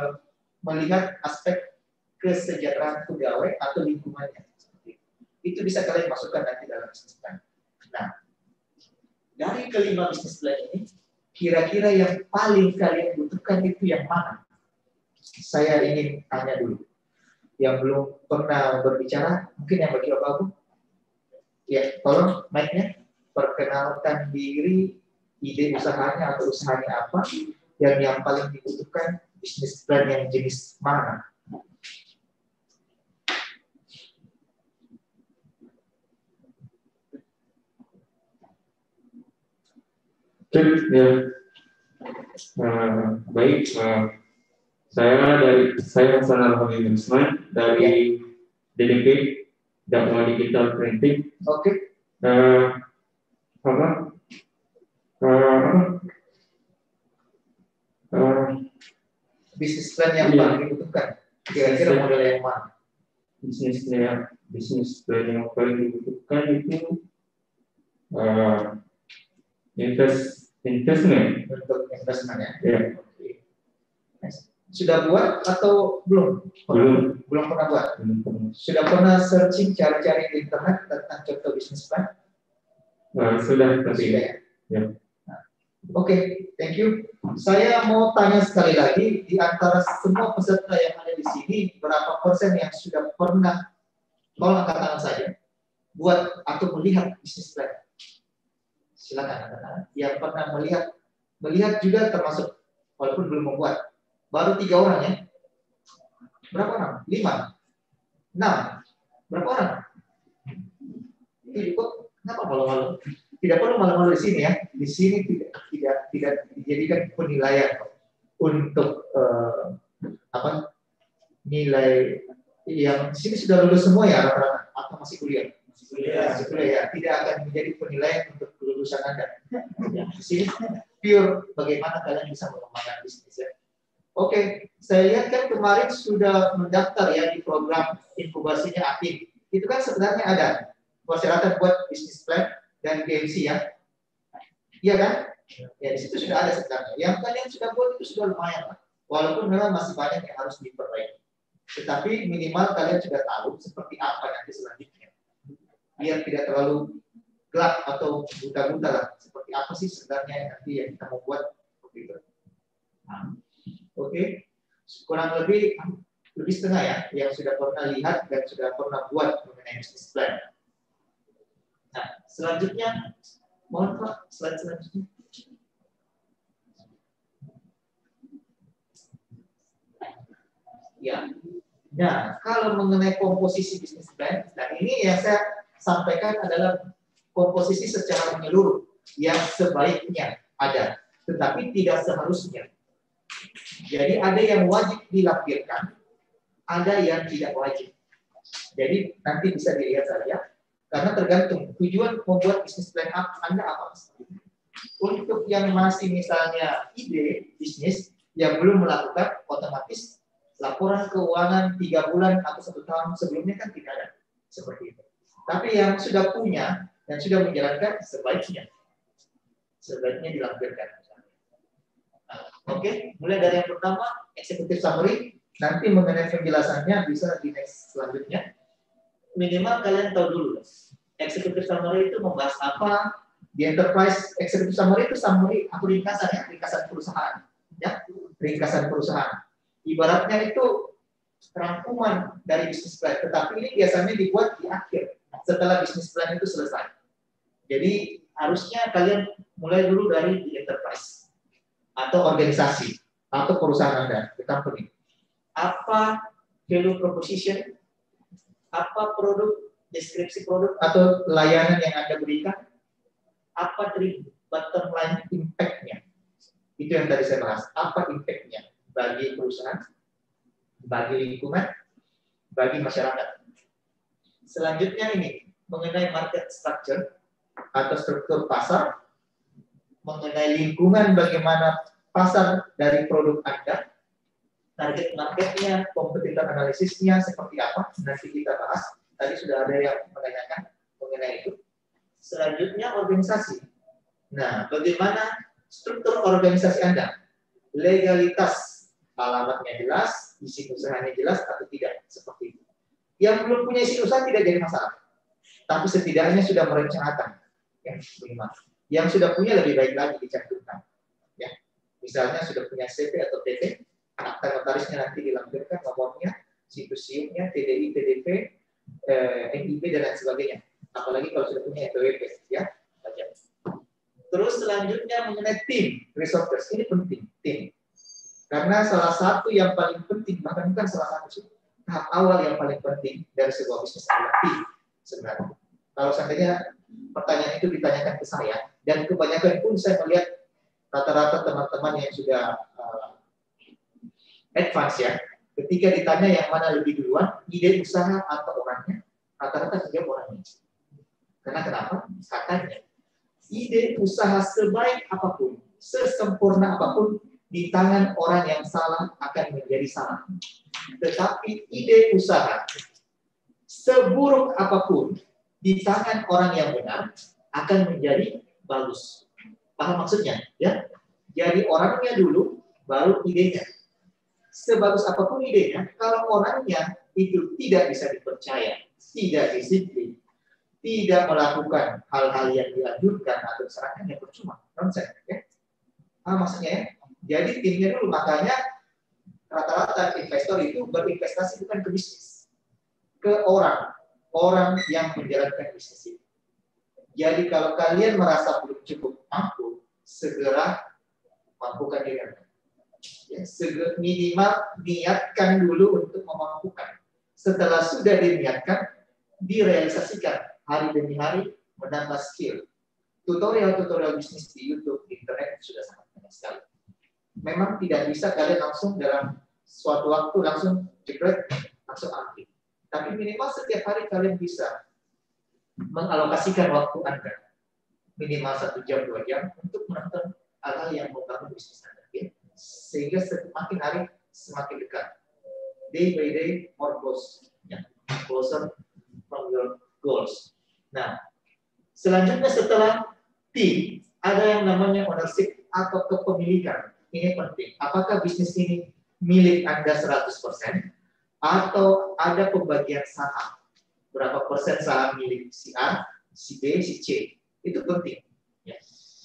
melihat aspek kesejahteraan pegawai atau lingkungannya. Itu bisa kalian masukkan nanti dalam bisnis plan. Nah, dari kelima bisnis plan ini, kira-kira yang paling kalian butuhkan itu yang mana? Saya ingin tanya dulu. Yang belum pernah berbicara, mungkin yang bagi Bapak Ibu. Ya, tolong mic-nya, perkenalkan diri, ide usahanya atau usahanya apa, yang paling dibutuhkan, bisnis plan yang jenis mana. Ya. Baik, saya Hasan Al-Habib Usman dari DDP Dakwah Digital Printing. Oke. Bisnis plan yang paling dibutuhkan, kira-kira model yang mana? Bisnis plan yang paling dibutuhkan itu investment. Untuk investment ya. Ya. Sudah buat atau belum? Belum pernah buat. Sudah pernah searching cari-cari di internet tentang contoh bisnis plan? Sudah tadi. Ya. Oke, thank you. Saya mau tanya sekali lagi, di antara semua peserta yang ada di sini, berapa persen yang sudah pernah, tolong angkat tangan saja, buat atau melihat bisnis plan? Silakan angkat tangan. Yang pernah melihat juga termasuk, walaupun belum membuat. Baru 3 orang ya? Berapa orang? 5? 6? Berapa orang? Kok kenapa malu-malu? Tidak perlu malu-malu di sini ya. Di sini tidak dijadikan penilaian untuk nilai yang di sini sudah lulus semua ya rata-rata atau masih kuliah? Masih kuliah ya. Tidak akan menjadi penilaian untuk kelulusan Anda. Ya, di sini pure bagaimana kalian bisa mengembangkan bisnis ya. Oke, saya lihat kan kemarin sudah mendaftar ya di program inkubasinya APIN. Itu kan sebenarnya ada persyaratan buat bisnis plan dan GMC ya. Iya kan? Ya di situ sudah ada sebenarnya. Yang kalian sudah buat itu sudah lumayan lah. Walaupun memang masih banyak yang harus diperbaiki. Tetapi minimal kalian sudah tahu seperti apa nanti selanjutnya. Biar tidak terlalu gelap atau buta-buta lah. Seperti apa sih sebenarnya nanti yang kita mau buat seperti itu. Nah, Oke. Kurang lebih setengah ya yang sudah pernah lihat dan sudah pernah buat mengenai business plan. Nah, selanjutnya mohon Pak, slide selanjutnya. Ya. Nah, kalau mengenai komposisi business plan, nah ini yang saya sampaikan adalah komposisi secara menyeluruh yang sebaiknya ada, tetapi tidak seharusnya. Jadi ada yang wajib dilampirkan, ada yang tidak wajib. Jadi nanti bisa dilihat saja, karena tergantung tujuan membuat bisnis plan Anda apa. Untuk yang masih misalnya ide bisnis yang belum melakukan, otomatis laporan keuangan 3 bulan atau 1 tahun sebelumnya kan tidak ada seperti itu. Tapi yang sudah punya dan sudah menjalankan sebaiknya dilampirkan. Oke, mulai dari yang pertama, executive summary. Nanti mengenai penjelasannya bisa di next selanjutnya. Minimal kalian tahu dulu. Executive summary itu membahas apa? Di enterprise executive summary itu summary atau ringkasan ya, ringkasan perusahaan. Ya, ringkasan perusahaan. Ibaratnya itu rangkuman dari bisnis plan, tetapi ini biasanya dibuat di akhir setelah bisnis plan itu selesai. Jadi harusnya kalian mulai dulu dari di enterprise atau organisasi atau perusahaan Anda, the company. Apa value proposition, apa produk, deskripsi produk atau layanan yang Anda berikan, apa bottom line impact-nya. Itu yang tadi saya bahas, apa impact-nya bagi perusahaan, bagi lingkungan, bagi masyarakat. Selanjutnya ini, mengenai market structure atau struktur pasar, mengenai lingkungan bagaimana pasar dari produk Anda, target marketnya, kompetitor analisisnya seperti apa, nanti kita bahas. Tadi sudah ada yang menanyakan mengenai itu. Selanjutnya organisasi. Nah, bagaimana struktur organisasi Anda? Legalitas, alamatnya jelas, isi usahanya jelas atau tidak, seperti itu. Yang belum punya isi usaha tidak jadi masalah, tapi setidaknya sudah merencanakan. Ya, minimal. Yang sudah punya lebih baik lagi dicantumkan. Ya, misalnya sudah punya CP atau TP, akta notarisnya nanti dilampirkan nomornya, situs SIM-nya, TDI, TDP, NIP dan lain sebagainya. Apalagi kalau sudah punya NPWP, ya. Terus selanjutnya mengenai tim resources, ini penting, tim. Karena salah satu yang paling penting, bahkan bukan salah satu sih, tahap awal yang paling penting dari sebuah bisnis adalah tim sebenarnya. Kalau seandainya pertanyaan itu ditanyakan ke saya, dan kebanyakan pun saya melihat rata-rata teman-teman yang sudah advance ya, ketika ditanya yang mana lebih duluan, ide usaha atau orangnya, rata-rata menjawab orangnya. Karena kenapa? Katanya, ide usaha sebaik apapun, sesempurna apapun, di tangan orang yang salah akan menjadi salah. Tetapi ide usaha seburuk apapun, di tangan orang yang benar akan menjadi bagus. Paham maksudnya? Ya. Jadi orangnya dulu, baru idenya. Sebagus apapun idenya, kalau orangnya itu tidak bisa dipercaya, tidak disiplin, tidak melakukan hal-hal yang dianjurkan atau disarankan, yang percuma, nonsense. Ya. Maksudnya ya. Jadi timnya dulu, makanya rata-rata investor itu berinvestasi bukan ke bisnis, ke orang yang menjalankan bisnis itu. Jadi kalau kalian merasa belum cukup mampu, segera mampukan diri Anda. Ya, minimal niatkan dulu untuk memampukan. Setelah sudah diniatkan, direalisasikan hari demi hari, menambah skill. Tutorial-tutorial bisnis di YouTube, di internet sudah sangat banyak sekali. Memang tidak bisa kalian langsung dalam suatu waktu langsung jebret, langsung ambil. Tapi minimal setiap hari kalian bisa mengalokasikan waktu Anda minimal 1 jam 2 jam untuk menonton hal-hal yang membangun bisnis Anda, ya? Sehingga semakin hari semakin dekat, day by day more close, ya? Closer from your goals. Nah, selanjutnya setelah tim ada yang namanya ownership atau kepemilikan. Ini penting. Apakah bisnis ini milik Anda 100% atau ada pembagian saham? Berapa persen saham milik si A, si B, si C. Itu penting. Ya.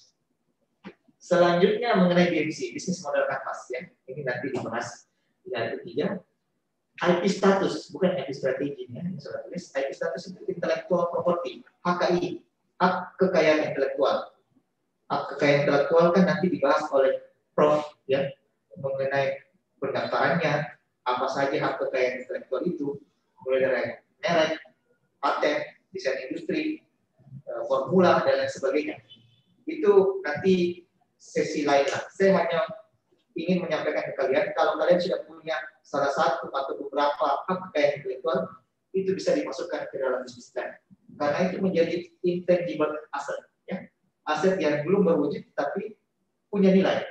Selanjutnya mengenai BMC, bisnis model kanvas ya. Ini nanti dibahas di hari ketiga. IP status, bukan IP strategi ya. IP status itu intellectual property, HKI, hak kekayaan intelektual. Hak kekayaan intelektual kan nanti dibahas oleh Prof ya, mengenai pendaftarannya, apa saja hak kekayaan intelektual itu, mulai dari merek, paten, desain industri, formula dan lain sebagainya. Itu nanti sesi lain lah. Saya hanya ingin menyampaikan ke kalian, kalau kalian sudah punya salah satu atau beberapa hak kekayaan intelektual, itu bisa dimasukkan ke dalam bisnis plan. Karena itu menjadi intangible asset, ya. Aset yang belum berwujud tapi punya nilai.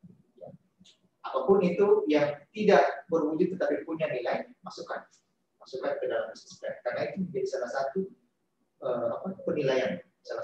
Apapun itu yang tidak berwujud tetapi punya nilai, masukkan ke dalam bisnis plan. Karena itu menjadi salah satu penilaian,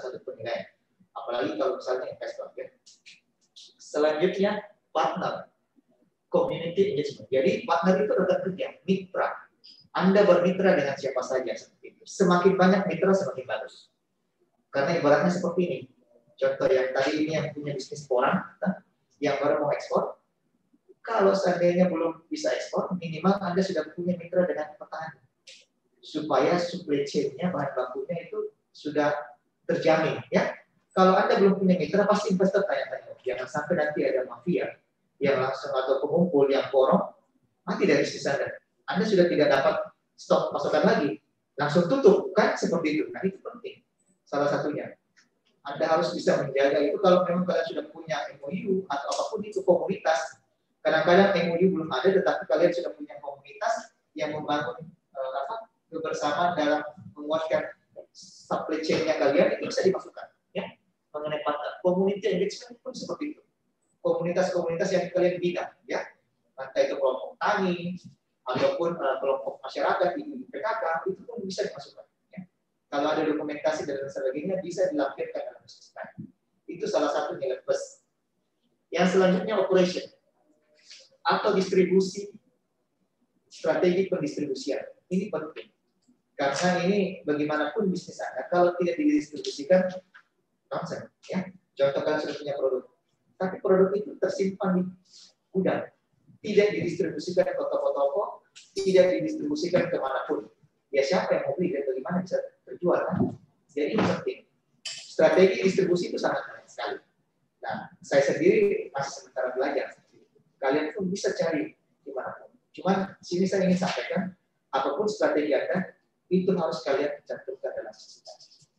apalagi kalau misalnya investor ya. Selanjutnya partner, community engagement. Jadi partner itu rekan kerja, mitra. Anda bermitra dengan siapa saja seperti itu. Semakin banyak mitra semakin bagus. Karena ibaratnya seperti ini. Contoh yang tadi ini yang punya bisnis porang, yang baru mau ekspor. Kalau seandainya belum bisa ekspor, minimal Anda sudah punya mitra dengan petani. Supaya supply chain-nya, bahan bakunya itu sudah terjamin. Ya. Kalau Anda belum punya mitra, pasti investor tanya-tanya. Jangan sampai nanti ada mafia yang langsung atau pengumpul yang borong, mati dari bisnis Anda. Anda sudah tidak dapat stok pasokan lagi. Langsung tutup, kan seperti itu. Nah, itu penting. Salah satunya. Anda harus bisa menjaga itu kalau memang kalian sudah punya MOU atau apapun itu komunitas. Kadang-kadang MOU belum ada, tetapi kalian sudah punya komunitas yang membangun kebersamaan dalam menguatkan supply chain-nya kalian, itu bisa dimasukkan. Ya, mengenai partner. Community engagement pun seperti itu. Komunitas-komunitas yang kalian bina, ya, entah itu kelompok tani ataupun kelompok masyarakat di PKK, itu pun bisa dimasukkan. Ya. Kalau ada dokumentasi dan sebagainya, bisa dilampirkan dalam bisnis plan. Itu salah satu nilai plus. Yang selanjutnya operation atau distribusi, strategi pendistribusian. Ini penting. Karena ini bagaimanapun bisnis Anda, kalau tidak didistribusikan, nonsen. Ya. Contoh kalian sudah punya produk, tapi produk itu tersimpan di gudang, tidak didistribusikan ke toko-toko, tidak didistribusikan kemanapun. Ya siapa yang mau beli dan bagaimana bisa terjual kan? Jadi ini penting. Strategi distribusi itu sangat penting sekali. Nah, saya sendiri masih sementara belajar. Kalian pun bisa cari dimanapun. Cuman sini saya ingin sampaikan, apapun strategi Anda, itu harus kalian cantumkan dalam sistem.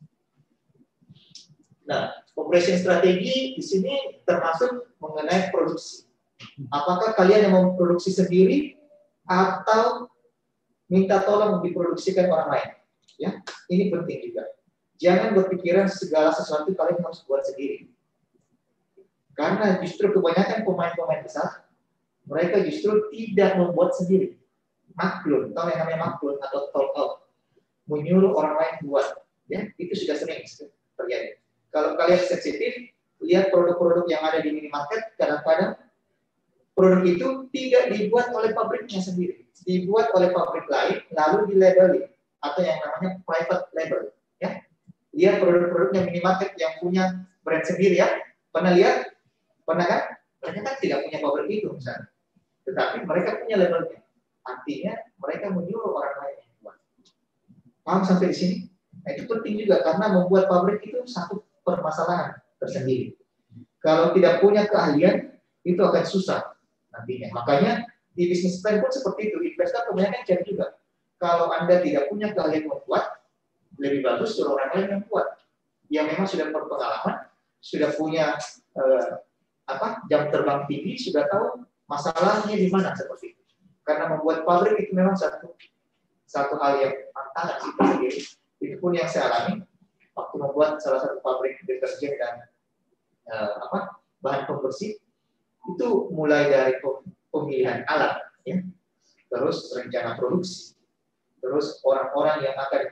Nah, operation strategi di sini termasuk mengenai produksi. Apakah kalian yang mau produksi sendiri atau minta tolong diproduksikan orang lain? Ya, ini penting juga. Jangan berpikiran segala sesuatu kalian harus buat sendiri. Karena justru kebanyakan pemain-pemain besar, mereka justru tidak membuat sendiri. Maklun, tahu yang namanya maklun atau talk out, menyuruh orang lain buat. Ya, itu sudah sering terjadi. Kalau kalian sensitif, lihat produk-produk yang ada di minimarket, kadang-kadang produk itu tidak dibuat oleh pabriknya sendiri, dibuat oleh pabrik lain, lalu dilabeli atau yang namanya private label. Ya, lihat produk-produknya minimarket yang punya brand sendiri ya. Pernah lihat? Pernah kan? Mereka kan tidak punya pabrik itu misalnya, tetapi mereka punya labelnya. Artinya mereka menyuruh orang lain yang buat. Paham sampai di sini? Nah, itu penting juga karena membuat pabrik itu satu permasalahan tersendiri. Kalau tidak punya keahlian, itu akan susah nantinya. Makanya di bisnis plan pun seperti itu. Investor kebanyakan cari juga. Kalau Anda tidak punya keahlian membuat, lebih bagus suruh orang lain yang buat. Yang memang sudah berpengalaman, sudah punya jam terbang tinggi, sudah tahu masalahnya di mana seperti itu. Karena membuat pabrik itu memang satu hal yang tantangan sendiri. Itu pun yang saya alami waktu membuat salah satu pabrik deterjen dan bahan pembersih. Itu mulai dari pemilihan alat, ya, terus rencana produksi, terus orang-orang yang akan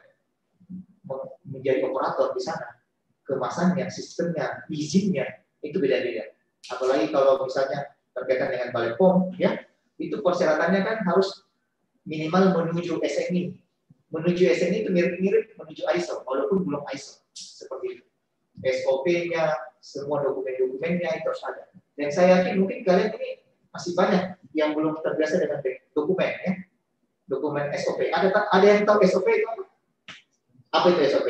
menjadi operator di sana, kemasannya, sistemnya, izinnya itu beda-beda. Apalagi kalau misalnya berkaitan dengan Balai POM, ya, itu persyaratannya kan harus minimal menuju SNI. Menuju SNI itu mirip-mirip menuju ISO, walaupun belum ISO, seperti itu. SOP-nya, semua dokumen-dokumennya itu harus ada. Dan saya yakin mungkin kalian ini masih banyak yang belum terbiasa dengan dokumen ya. Dokumen SOP. Ada yang tahu SOP itu apa? Apa itu SOP?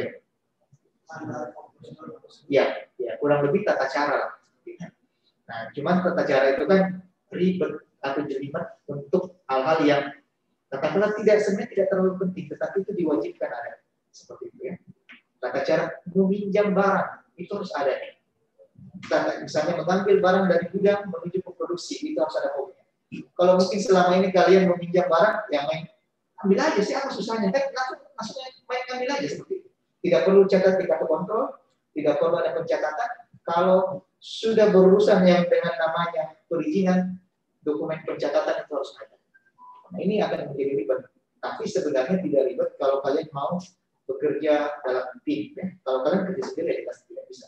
Ya, kurang lebih tata cara. Nah, cuman tata cara itu kan ribet atau jelimet untuk hal-hal yang katakanlah sebenarnya tidak terlalu penting, tetapi itu diwajibkan ada. Seperti itu ya. Tata cara meminjam barang itu harus ada. Misalnya mengambil barang dari gudang menuju ke produksi, itu harus ada formnya. Kalau mungkin selama ini kalian meminjam barang, ya main ambil aja sih, apa susahnya? Kan langsung main ambil aja seperti itu. Tidak perlu catat di kartu kontrol, tidak perlu ada pencatatan. Kalau sudah berurusan yang dengan namanya perizinan, dokumen pencatatan itu harus ada. Nah, ini akan menjadi ribet. Tapi sebenarnya tidak ribet kalau kalian mau bekerja dalam tim. Ya. Kalau kalian kerja sendiri, ya pasti tidak bisa.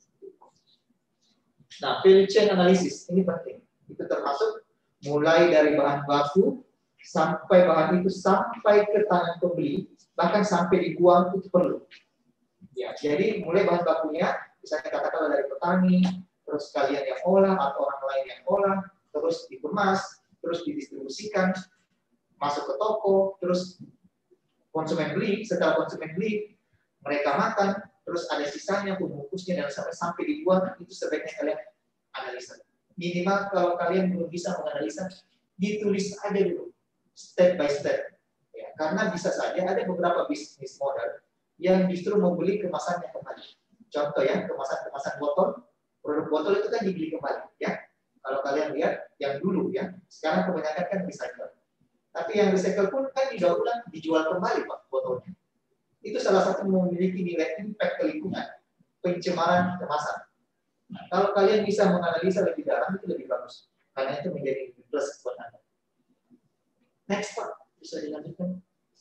Nah, value chain analysis ini penting. Itu termasuk mulai dari bahan baku sampai bahan itu sampai ke tangan pembeli, bahkan sampai dibuang itu perlu. Ya, jadi mulai bahan bakunya, misalnya katakanlah dari petani, terus kalian yang olah atau orang lain yang olah, terus dikemas, terus didistribusikan, masuk ke toko, terus konsumen beli, setelah konsumen beli, mereka makan, terus ada sisanya, pembungkusnya, dan sampai dibuang, itu sebaiknya kalian analisa. Minimal kalau kalian belum bisa menganalisa, ditulis aja dulu, step by step. Ya, karena bisa saja ada beberapa bisnis model yang justru membeli kemasannya kembali. Contoh ya, kemasan botol, produk botol itu kan dibeli kembali. Ya, kalau kalian lihat yang dulu ya, sekarang kebanyakan kan recycle. Tapi yang recycle pun kan didaur ulang, dijual kembali Pak botolnya. Itu salah satu memiliki nilai impact ke lingkungan, pencemaran kemasan. Nah, kalau kalian bisa menganalisa lebih dalam itu lebih bagus, karena itu menjadi plus buat Anda. Next Pak, bisa dilanjutkan?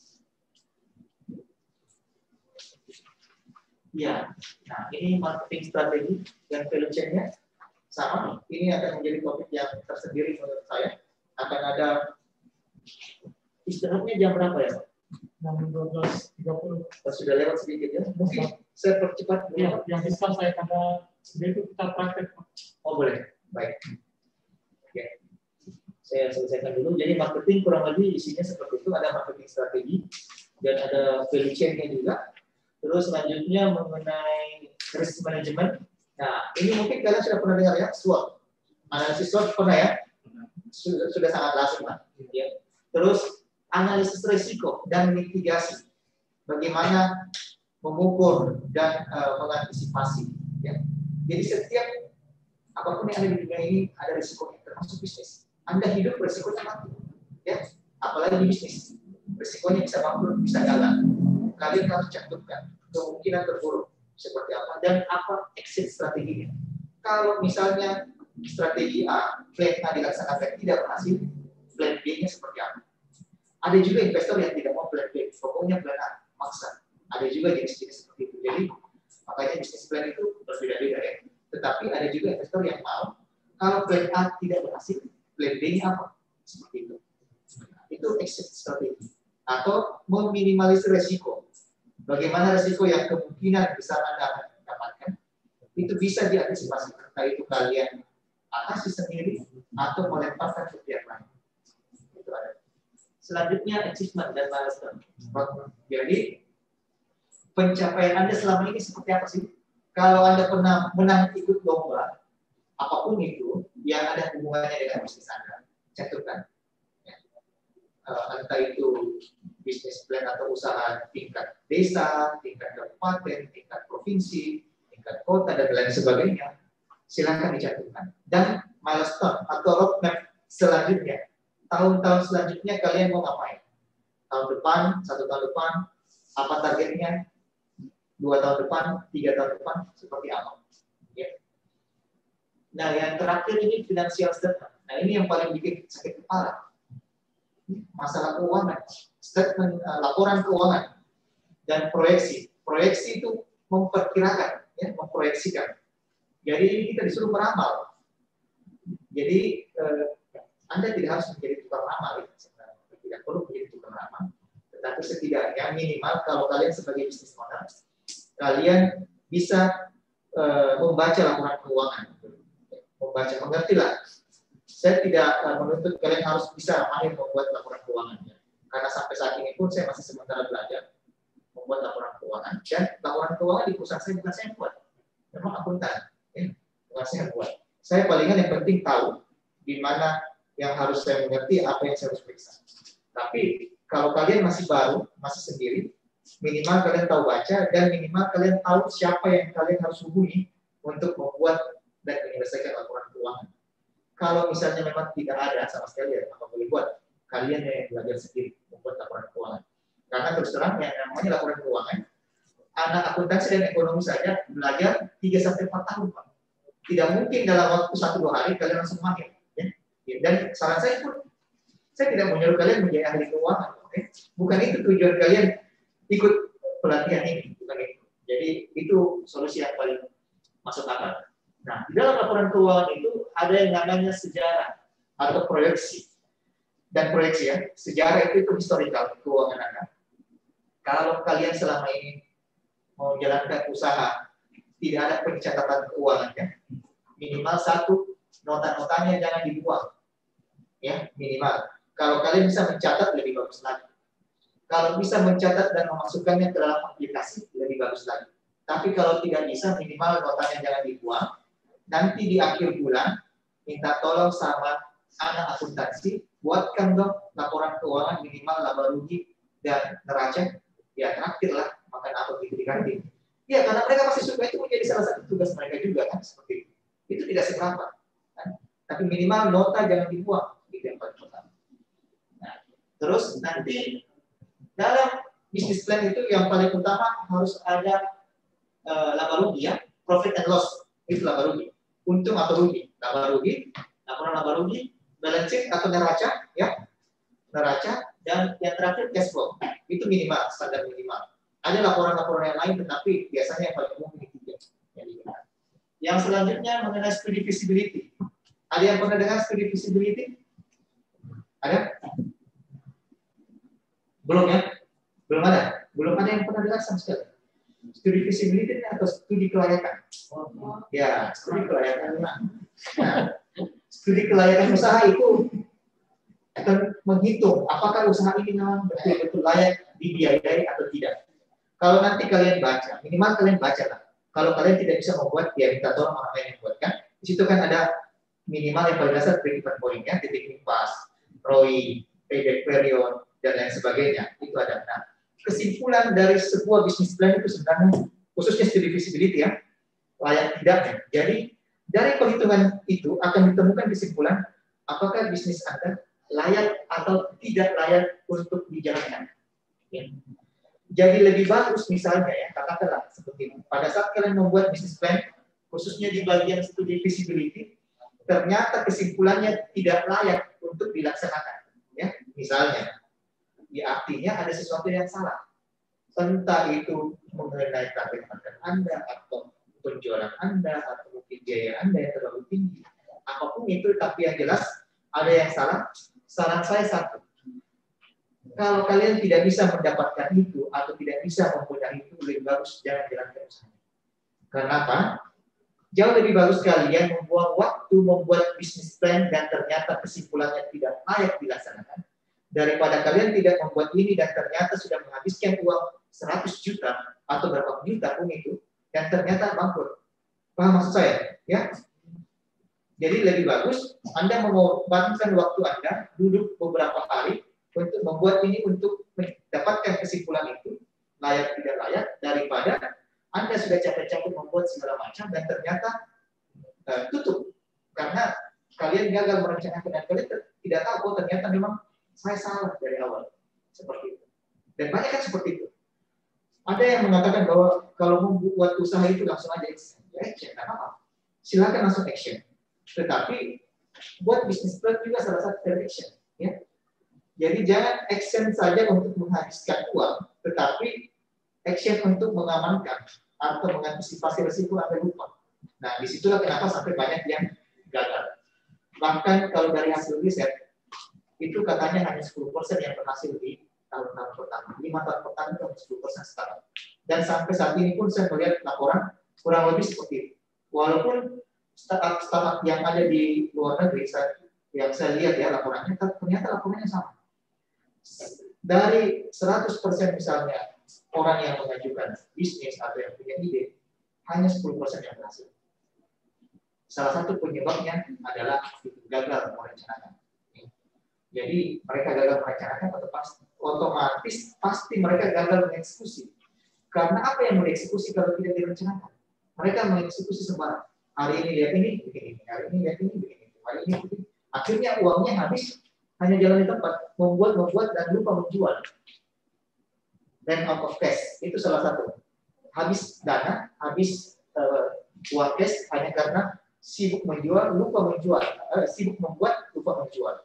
Ya, nah ini marketing strategi dan value chain-nya sama. Ini akan menjadi topik yang tersendiri menurut saya. Akan ada istirahatnya jam berapa ya Pak? Jam 12.30. Sudah lewat sedikit ya. Mungkin saya percepat. Ya, yang bisa saya karena itu kita praktek. Oh boleh, baik. Oke. Saya selesaikan dulu. Jadi marketing kurang lebih isinya seperti itu. Ada marketing strategi dan ada value chain-nya juga. Terus selanjutnya mengenai risk management. Nah, ini mungkin kalian sudah pernah dengar ya, SWOT. Analisis SWOT pernah ya? Sudah sangat lazim kan? Ya. Terus analisis risiko dan mitigasi. Bagaimana mengukur dan mengantisipasi. Ya. Jadi setiap apapun yang ada di dunia ini ada risikonya, termasuk bisnis. Anda hidup risikonya mati. Ya. Apalagi di bisnis. Risikonya bisa bangkrut, bisa gagal. Kalian harus cantumkan kemungkinan terburuk seperti apa dan apa exit strateginya. Kalau misalnya strategi A, plan A dilaksanakan tidak berhasil, plan B-nya seperti apa? Ada juga investor yang tidak mau plan B, pokoknya plan A, maksa. Ada juga jenis-jenis seperti itu. Jadi makanya bisnis plan itu berbeda-beda ya. Tetapi ada juga investor yang mau kalau plan A tidak berhasil, plan B-nya apa? Seperti itu. Itu exit strategi atau meminimalisir resiko. Bagaimana resiko yang kemungkinan besar Anda akan dapatkan itu bisa diantisipasi. Entah itu kalian atasi sendiri atau melemparkan ke pihak lain. Itu ada. Selanjutnya achievement dan milestone. Jadi pencapaian Anda selama ini seperti apa sih? Kalau Anda pernah menang ikut lomba, apapun itu yang ada hubungannya dengan bisnis Anda, cantumkan. Entah itu bisnis plan atau usaha tingkat desa, tingkat kabupaten, tingkat provinsi, tingkat kota, dan lain sebagainya, silakan dicantumkan. Dan milestone atau roadmap selanjutnya, tahun-tahun selanjutnya kalian mau ngapain? Tahun depan, 1 tahun depan, apa targetnya? 2 tahun depan, 3 tahun depan, seperti apa? Ya. Nah, yang terakhir ini financial statement. Nah, ini yang paling bikin sakit kepala. Masalah keuangan, statement, laporan keuangan, dan proyeksi. Proyeksi itu memperkirakan, ya, memproyeksikan. Jadi ini kita disuruh meramal. Jadi Anda tidak harus menjadi tukang ramal, ya. Tidak perlu menjadi tukang ramal. Tetapi setidaknya minimal kalau kalian sebagai bisnis owner, kalian bisa membaca laporan keuangan, mengertilah. Saya tidak menuntut kalian harus bisa mahir membuat laporan keuangan, karena sampai saat ini pun saya masih sementara belajar membuat laporan keuangan, dan laporan keuangan di perusahaan saya bukan saya buat, memang akuntan, bukan saya buat. Saya palingan yang penting tahu di mana yang harus saya mengerti, apa yang saya harus periksa. Tapi kalau kalian masih baru, masih sendiri, minimal kalian tahu baca, dan minimal kalian tahu siapa yang kalian harus hubungi untuk membuat dan menyelesaikan laporan keuangan. Kalau misalnya memang tidak ada sama sekali, ya, apa boleh buat, kalian yang belajar sendiri membuat laporan keuangan. Karena terus terang yang namanya laporan keuangan, anak akuntansi dan ekonomi saja belajar 3-4 tahun, Pak. Tidak mungkin dalam waktu 1-2 hari kalian langsung mahir. Ya. Dan saran saya pun, saya tidak menyuruh kalian menjadi ahli keuangan. Okay? Bukan itu tujuan kalian ikut pelatihan ini, bukan itu. Jadi itu solusi yang paling masuk akal. Nah, di dalam laporan keuangan itu ada yang namanya sejarah atau proyeksi. Dan proyeksi ya, sejarah itu historical keuangan Anda. Kalau kalian selama ini mau menjalankan usaha, tidak ada pencatatan keuangannya, minimal 1, nota-notanya jangan dibuang. Ya, minimal. Kalau kalian bisa mencatat, lebih bagus lagi. Kalau bisa mencatat dan memasukkannya ke dalam aplikasi, lebih bagus lagi. Tapi kalau tidak bisa, minimal notanya jangan dibuang. Nanti di akhir bulan, minta tolong sama anak akuntansi, buatkan dong laporan keuangan minimal laba rugi dan neraca. Ya, terakhir lah, makan apa gitu di kantin. Ya, karena mereka pasti suka, itu menjadi salah satu tugas mereka juga kan, seperti itu. Itu tidak seberapa. Kan? Tapi minimal nota jangan dibuang, itu yang paling pertama. Nah, terus nanti dalam bisnis plan itu yang paling utama harus ada laba rugi ya, profit and loss, itu laba rugi. Untung atau rugi, laba rugi, laporan laba rugi, balance sheet atau neraca, ya, neraca, dan yang terakhir cash flow, itu minimal, standar minimal. Ada laporan-laporan yang lain, tetapi biasanya yang paling umum ini 3. Yang selanjutnya mengenai studi feasibility. Ada yang pernah dengar studi feasibility? Ada? Belum ya? Belum ada? Belum ada yang pernah dengar sama sekali. Studi feasibility atau studi kelayakan? Ya, studi kelayakan. Nah, studi kelayakan usaha itu akan menghitung apakah usaha ini memang betul-betul layak dibiayai atau tidak. Kalau nanti kalian baca, minimal kalian baca lah. Kalau kalian tidak bisa membuat, ya minta tolong orang lain yang buatkan. Di situ kan ada minimal yang paling dasar break-even point-nya, titik impas, ROI, payback period, dan lain sebagainya. Itu ada. Nah, kesimpulan dari sebuah bisnis plan itu sebenarnya, khususnya studi feasibility ya, layak tidaknya. Jadi dari perhitungan itu akan ditemukan kesimpulan apakah bisnis Anda layak atau tidak layak untuk dijalankan. Ya. Jadi lebih bagus misalnya ya, katakanlah seperti ini. Pada saat kalian membuat bisnis plan, khususnya di bagian studi feasibility, ternyata kesimpulannya tidak layak untuk dilaksanakan. Ya, misalnya, ya artinya ada sesuatu yang salah. Entah itu mengenai target market Anda, atau penjualan Anda, atau mungkin biaya Anda yang terlalu tinggi. Apapun itu, tapi yang jelas ada yang salah. Saran saya satu. Kalau kalian tidak bisa mendapatkan itu atau tidak bisa mempunyai itu, lebih bagus jangan jalankan usaha. Kenapa? Jauh lebih bagus kalian membuang waktu membuat bisnis plan dan ternyata kesimpulannya tidak layak dilaksanakan, daripada kalian tidak membuat ini dan ternyata sudah menghabiskan uang 100 juta atau berapa juta pun itu dan ternyata bangkrut. Paham maksud saya? Ya. Jadi lebih bagus Anda mengorbankan waktu Anda duduk beberapa hari untuk membuat ini, untuk mendapatkan kesimpulan itu layak tidak layak, daripada Anda sudah capek-capek membuat segala macam dan ternyata tutup karena kalian gagal merencanakan dan kalian tidak tahu, oh ternyata memang saya salah dari awal, seperti itu. Dan banyak kan seperti itu. Ada yang mengatakan bahwa kalau membuat usaha itu langsung aja action, ya action, tidak apa-apa. Silakan langsung action. Tetapi buat bisnis plan juga salah satu dari action, ya. Jadi jangan action saja untuk menghabiskan uang, tetapi action untuk mengamankan atau mengantisipasi risiko Anda lupa. Nah, disitulah kenapa sampai banyak yang gagal. Bahkan kalau dari hasil riset, itu katanya hanya 10% yang berhasil di tahun-tahun pertama. 5 tahun pertama itu 10% sekarang. Dan sampai saat ini pun saya melihat laporan Kurang lebih seperti itu. Walaupun startup yang ada di luar negeri, yang saya lihat ya laporannya, ternyata laporannya sama. Dari 100% misalnya orang yang mengajukan bisnis atau yang punya ide, hanya 10% yang berhasil. Salah satu penyebabnya adalah gagal merencanakan. Jadi mereka gagal merencanakan, otomatis pasti mereka gagal mengeksekusi. Karena apa yang mau dieksekusi kalau tidak direncanakan? Mereka mengeksekusi sembarang. Hari ini lihat ini, begini. Hari ini lihat ini, begini. Hari ini begini. Akhirnya uangnya habis, hanya jalan di tempat, membuat dan lupa menjual. Then out of cash, itu salah satu. Habis dana, habis uang cash hanya karena sibuk menjual, lupa menjual. Sibuk membuat, lupa menjual.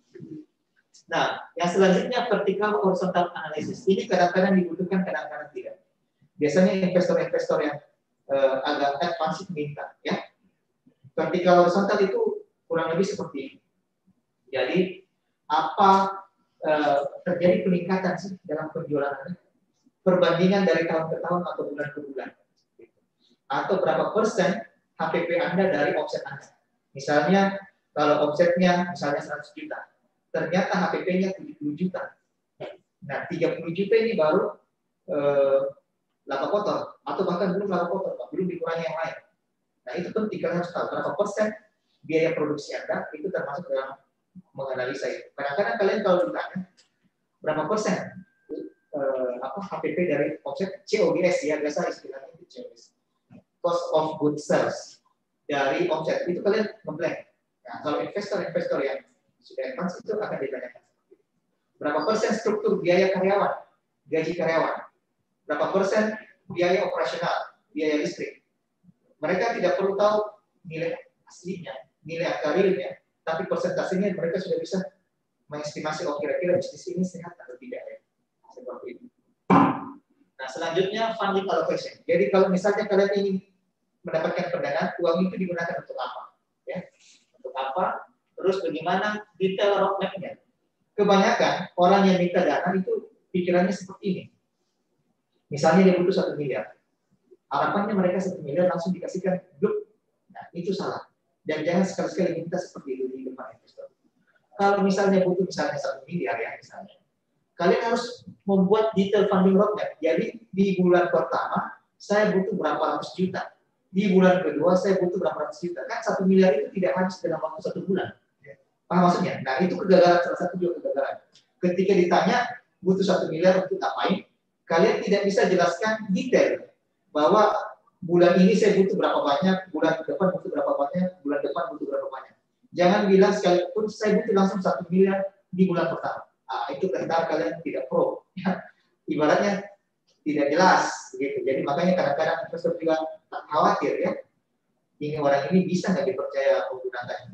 Nah, yang selanjutnya vertical horizontal analysis. Ini kadang-kadang dibutuhkan, kadang-kadang tidak. Biasanya investor-investor yang agak advance minta, ya. Vertical horizontal itu kurang lebih seperti ini. Jadi apa terjadi peningkatan sih dalam penjualan Anda? Perbandingan dari tahun ke tahun atau bulan ke bulan, atau berapa persen HPP Anda dari omset Anda? Misalnya kalau omsetnya misalnya 100 juta, ternyata HPP-nya 70 juta. Nah 30 juta ini baru laba kotor, atau bahkan belum laba kotor, belum dikurangi yang lain. Nah itu penting, kalian harus tahu berapa persen biaya produksi Anda itu termasuk dalam menganalisa itu. Kadang-kadang kalian kalau ditanya berapa persen HPP dari omset COGS, ya biasa istilahnya itu COGS, cost of goods sales dari omset, itu kalian ngeblank. Nah kalau investor-investor yang sudah advance itu akan ditanyakan berapa persen struktur biaya karyawan, gaji karyawan, berapa persen biaya operasional, biaya listrik. Mereka tidak perlu tahu nilai aslinya, nilai akar realnya, tapi persentasenya mereka sudah bisa mengestimasi, oh kira-kira bisnis ini sehat atau tidak ya. Seperti itu. Nah selanjutnya funding allocation. Jadi kalau misalnya kalian ingin mendapatkan pendanaan, uang itu digunakan untuk apa? Ya, untuk apa? Terus bagaimana detail roadmap-nya? Kebanyakan orang yang minta dana itu pikirannya seperti ini. Misalnya dia butuh 1 miliar. Harapannya mereka 1 miliar langsung dikasihkan bluk. Nah, itu salah. Dan jangan sekali-sekali minta seperti itu di depan investor. Kalau misalnya butuh misalnya 1 miliar ya misalnya, kalian harus membuat detail funding roadmap. Jadi di bulan pertama saya butuh berapa ratus juta. Di bulan kedua saya butuh berapa ratus juta. Kan 1 miliar itu tidak habis dalam waktu 1 bulan. Paham maksudnya? Nah itu kegagalan, salah satu juga kegagalan. Ketika ditanya butuh 1 miliar untuk ngapain, kalian tidak bisa jelaskan detail bahwa bulan ini saya butuh berapa banyak, bulan depan butuh berapa banyak, bulan depan butuh berapa banyak. Jangan bilang sekalipun saya butuh langsung 1 miliar di bulan pertama. Nah, itu tentang kalian tidak pro. Ibaratnya tidak jelas, begitu. Jadi makanya kadang-kadang investor juga khawatir ya. Ini orang ini bisa nggak dipercaya menggunakan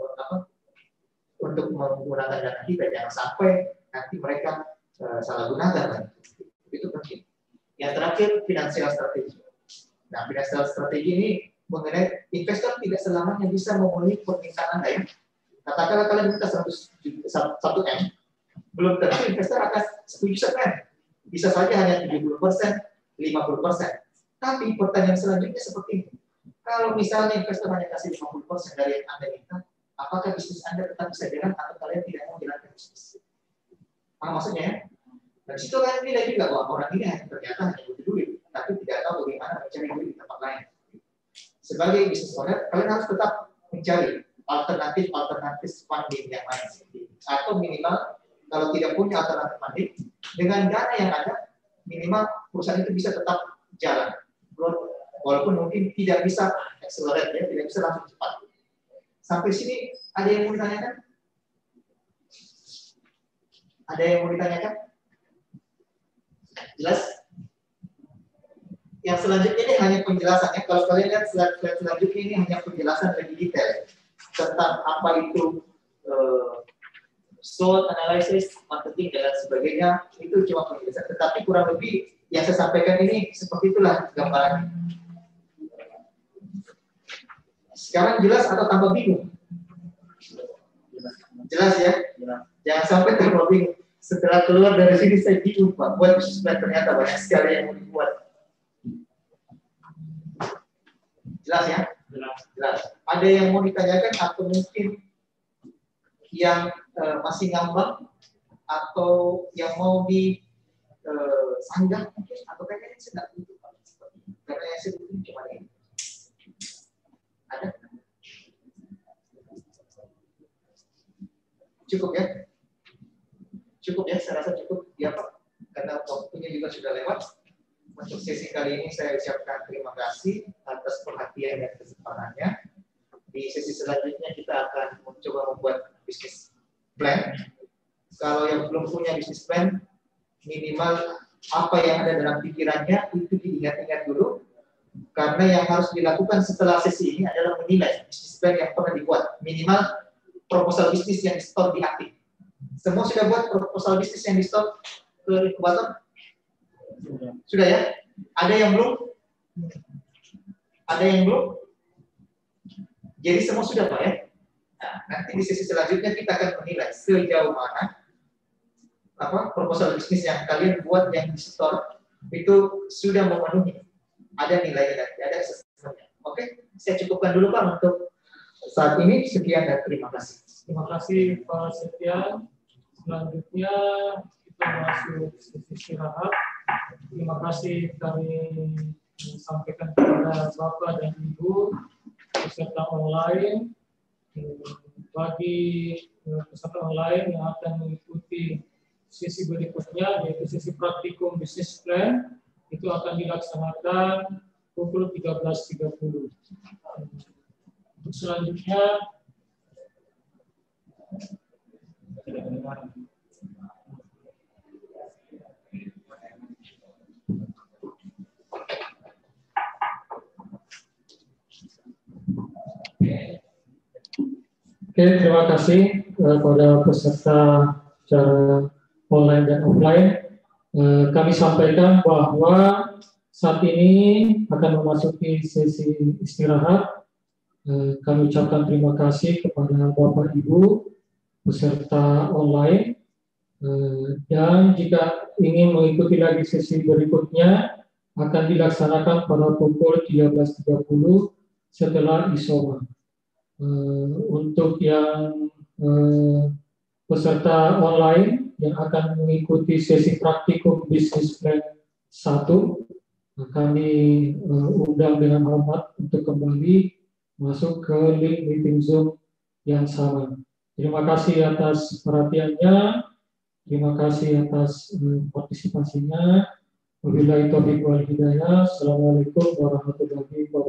untuk menggunakan dana kita, jangan sampai nanti mereka salah gunakan. Itu penting. Yang terakhir financial strategy. Nah, financial strategy ini mengenai investor tidak selamanya bisa memenuhi permintaan Anda ya. Katakanlah kalian minta 1 M, belum tentu investor akan setuju sekian. Bisa saja hanya 70%, 50%. Tapi pertanyaan selanjutnya seperti ini. Kalau misalnya investor hanya kasih 50% dari yang Anda minta, apakah bisnis Anda tetap bisa jalan atau kalian tidak mau jalankan bisnis? Paham maksudnya ya? Dan situ kalian nilai juga bahwa orang ini ternyata hanya butuh duit, tapi tidak tahu bagaimana mencari duit di tempat lain. Sebagai bisnis owner, kalian harus tetap mencari alternatif funding yang lain. Atau minimal, kalau tidak punya alternatif funding, dengan dana yang ada, minimal perusahaan itu bisa tetap jalan. Walaupun mungkin tidak bisa accelerate, ya, tidak bisa langsung cepat. Sampai sini ada yang mau ditanyakan? Ada yang mau ditanyakan? Jelas? Yang selanjutnya ini hanya penjelasannya. Kalau kalian lihat slide selanjutnya ini hanya penjelasan lebih detail tentang apa itu SWOT analysis, marketing dan sebagainya. Itu cuma penjelasan. Tetapi kurang lebih yang saya sampaikan ini seperti itulah gambarannya. Sekarang jelas atau tambah bingung? Jelas ya? Jangan sampai tambah bingung. Setelah keluar dari sini saya bingung Pak. Buat ternyata banyak sekali yang mau dibuat. Jelas ya? Jelas. Ada yang mau ditanyakan atau mungkin yang masih ngambang atau yang mau di sanggah mungkin atau kayaknya saya nggak butuh karena yang saya butuh cuma ini. Ada? Cukup ya? Cukup ya? Saya rasa cukup ya Pak. Karena waktunya juga sudah lewat. Untuk sesi kali ini saya ucapkan terima kasih atas perhatian dan kesempatannya. Di sesi selanjutnya kita akan mencoba membuat bisnis plan. Kalau yang belum punya bisnis plan, minimal apa yang ada dalam pikirannya itu diingat-ingat dulu. Karena yang harus dilakukan setelah sesi ini adalah menilai bisnis plan yang pernah dibuat. Minimal proposal bisnis yang di-store di aktif. Semua sudah buat proposal bisnis yang di-store ke inkubator? Sudah ya? Ada yang belum? Ada yang belum? Jadi semua sudah Pak ya? Nah, nanti di sesi selanjutnya kita akan menilai sejauh mana proposal bisnis yang kalian buat yang di store itu sudah memenuhi. Ada nilainya nanti, ada assessment-nya. Oke, saya cukupkan dulu Pak untuk saat ini. Sekian dan terima kasih. Terima kasih Pak Setia. Selanjutnya kita masuk sesi istirahat. Terima kasih kami sampaikan kepada Bapak dan Ibu peserta online. Bagi peserta online yang akan mengikuti sesi berikutnya, yaitu sesi praktikum bisnis plan, itu akan dilaksanakan pukul 13.30. Untuk selanjutnya, Oke, terima kasih kepada peserta secara online dan offline. Kami sampaikan bahwa saat ini akan memasuki sesi istirahat. Kami ucapkan terima kasih kepada Bapak Ibu peserta online. Dan jika ingin mengikuti lagi sesi berikutnya, akan dilaksanakan pada pukul 13.30 setelah isoma. Untuk yang peserta online yang akan mengikuti sesi praktikum bisnis plan 1, kami undang dengan hormat untuk kembali masuk ke link meeting Zoom yang sama. Terima kasih atas perhatiannya, terima kasih atas partisipasinya. Wabillahi taufiq wal hidayah. Assalamualaikum warahmatullahi wabarakatuh.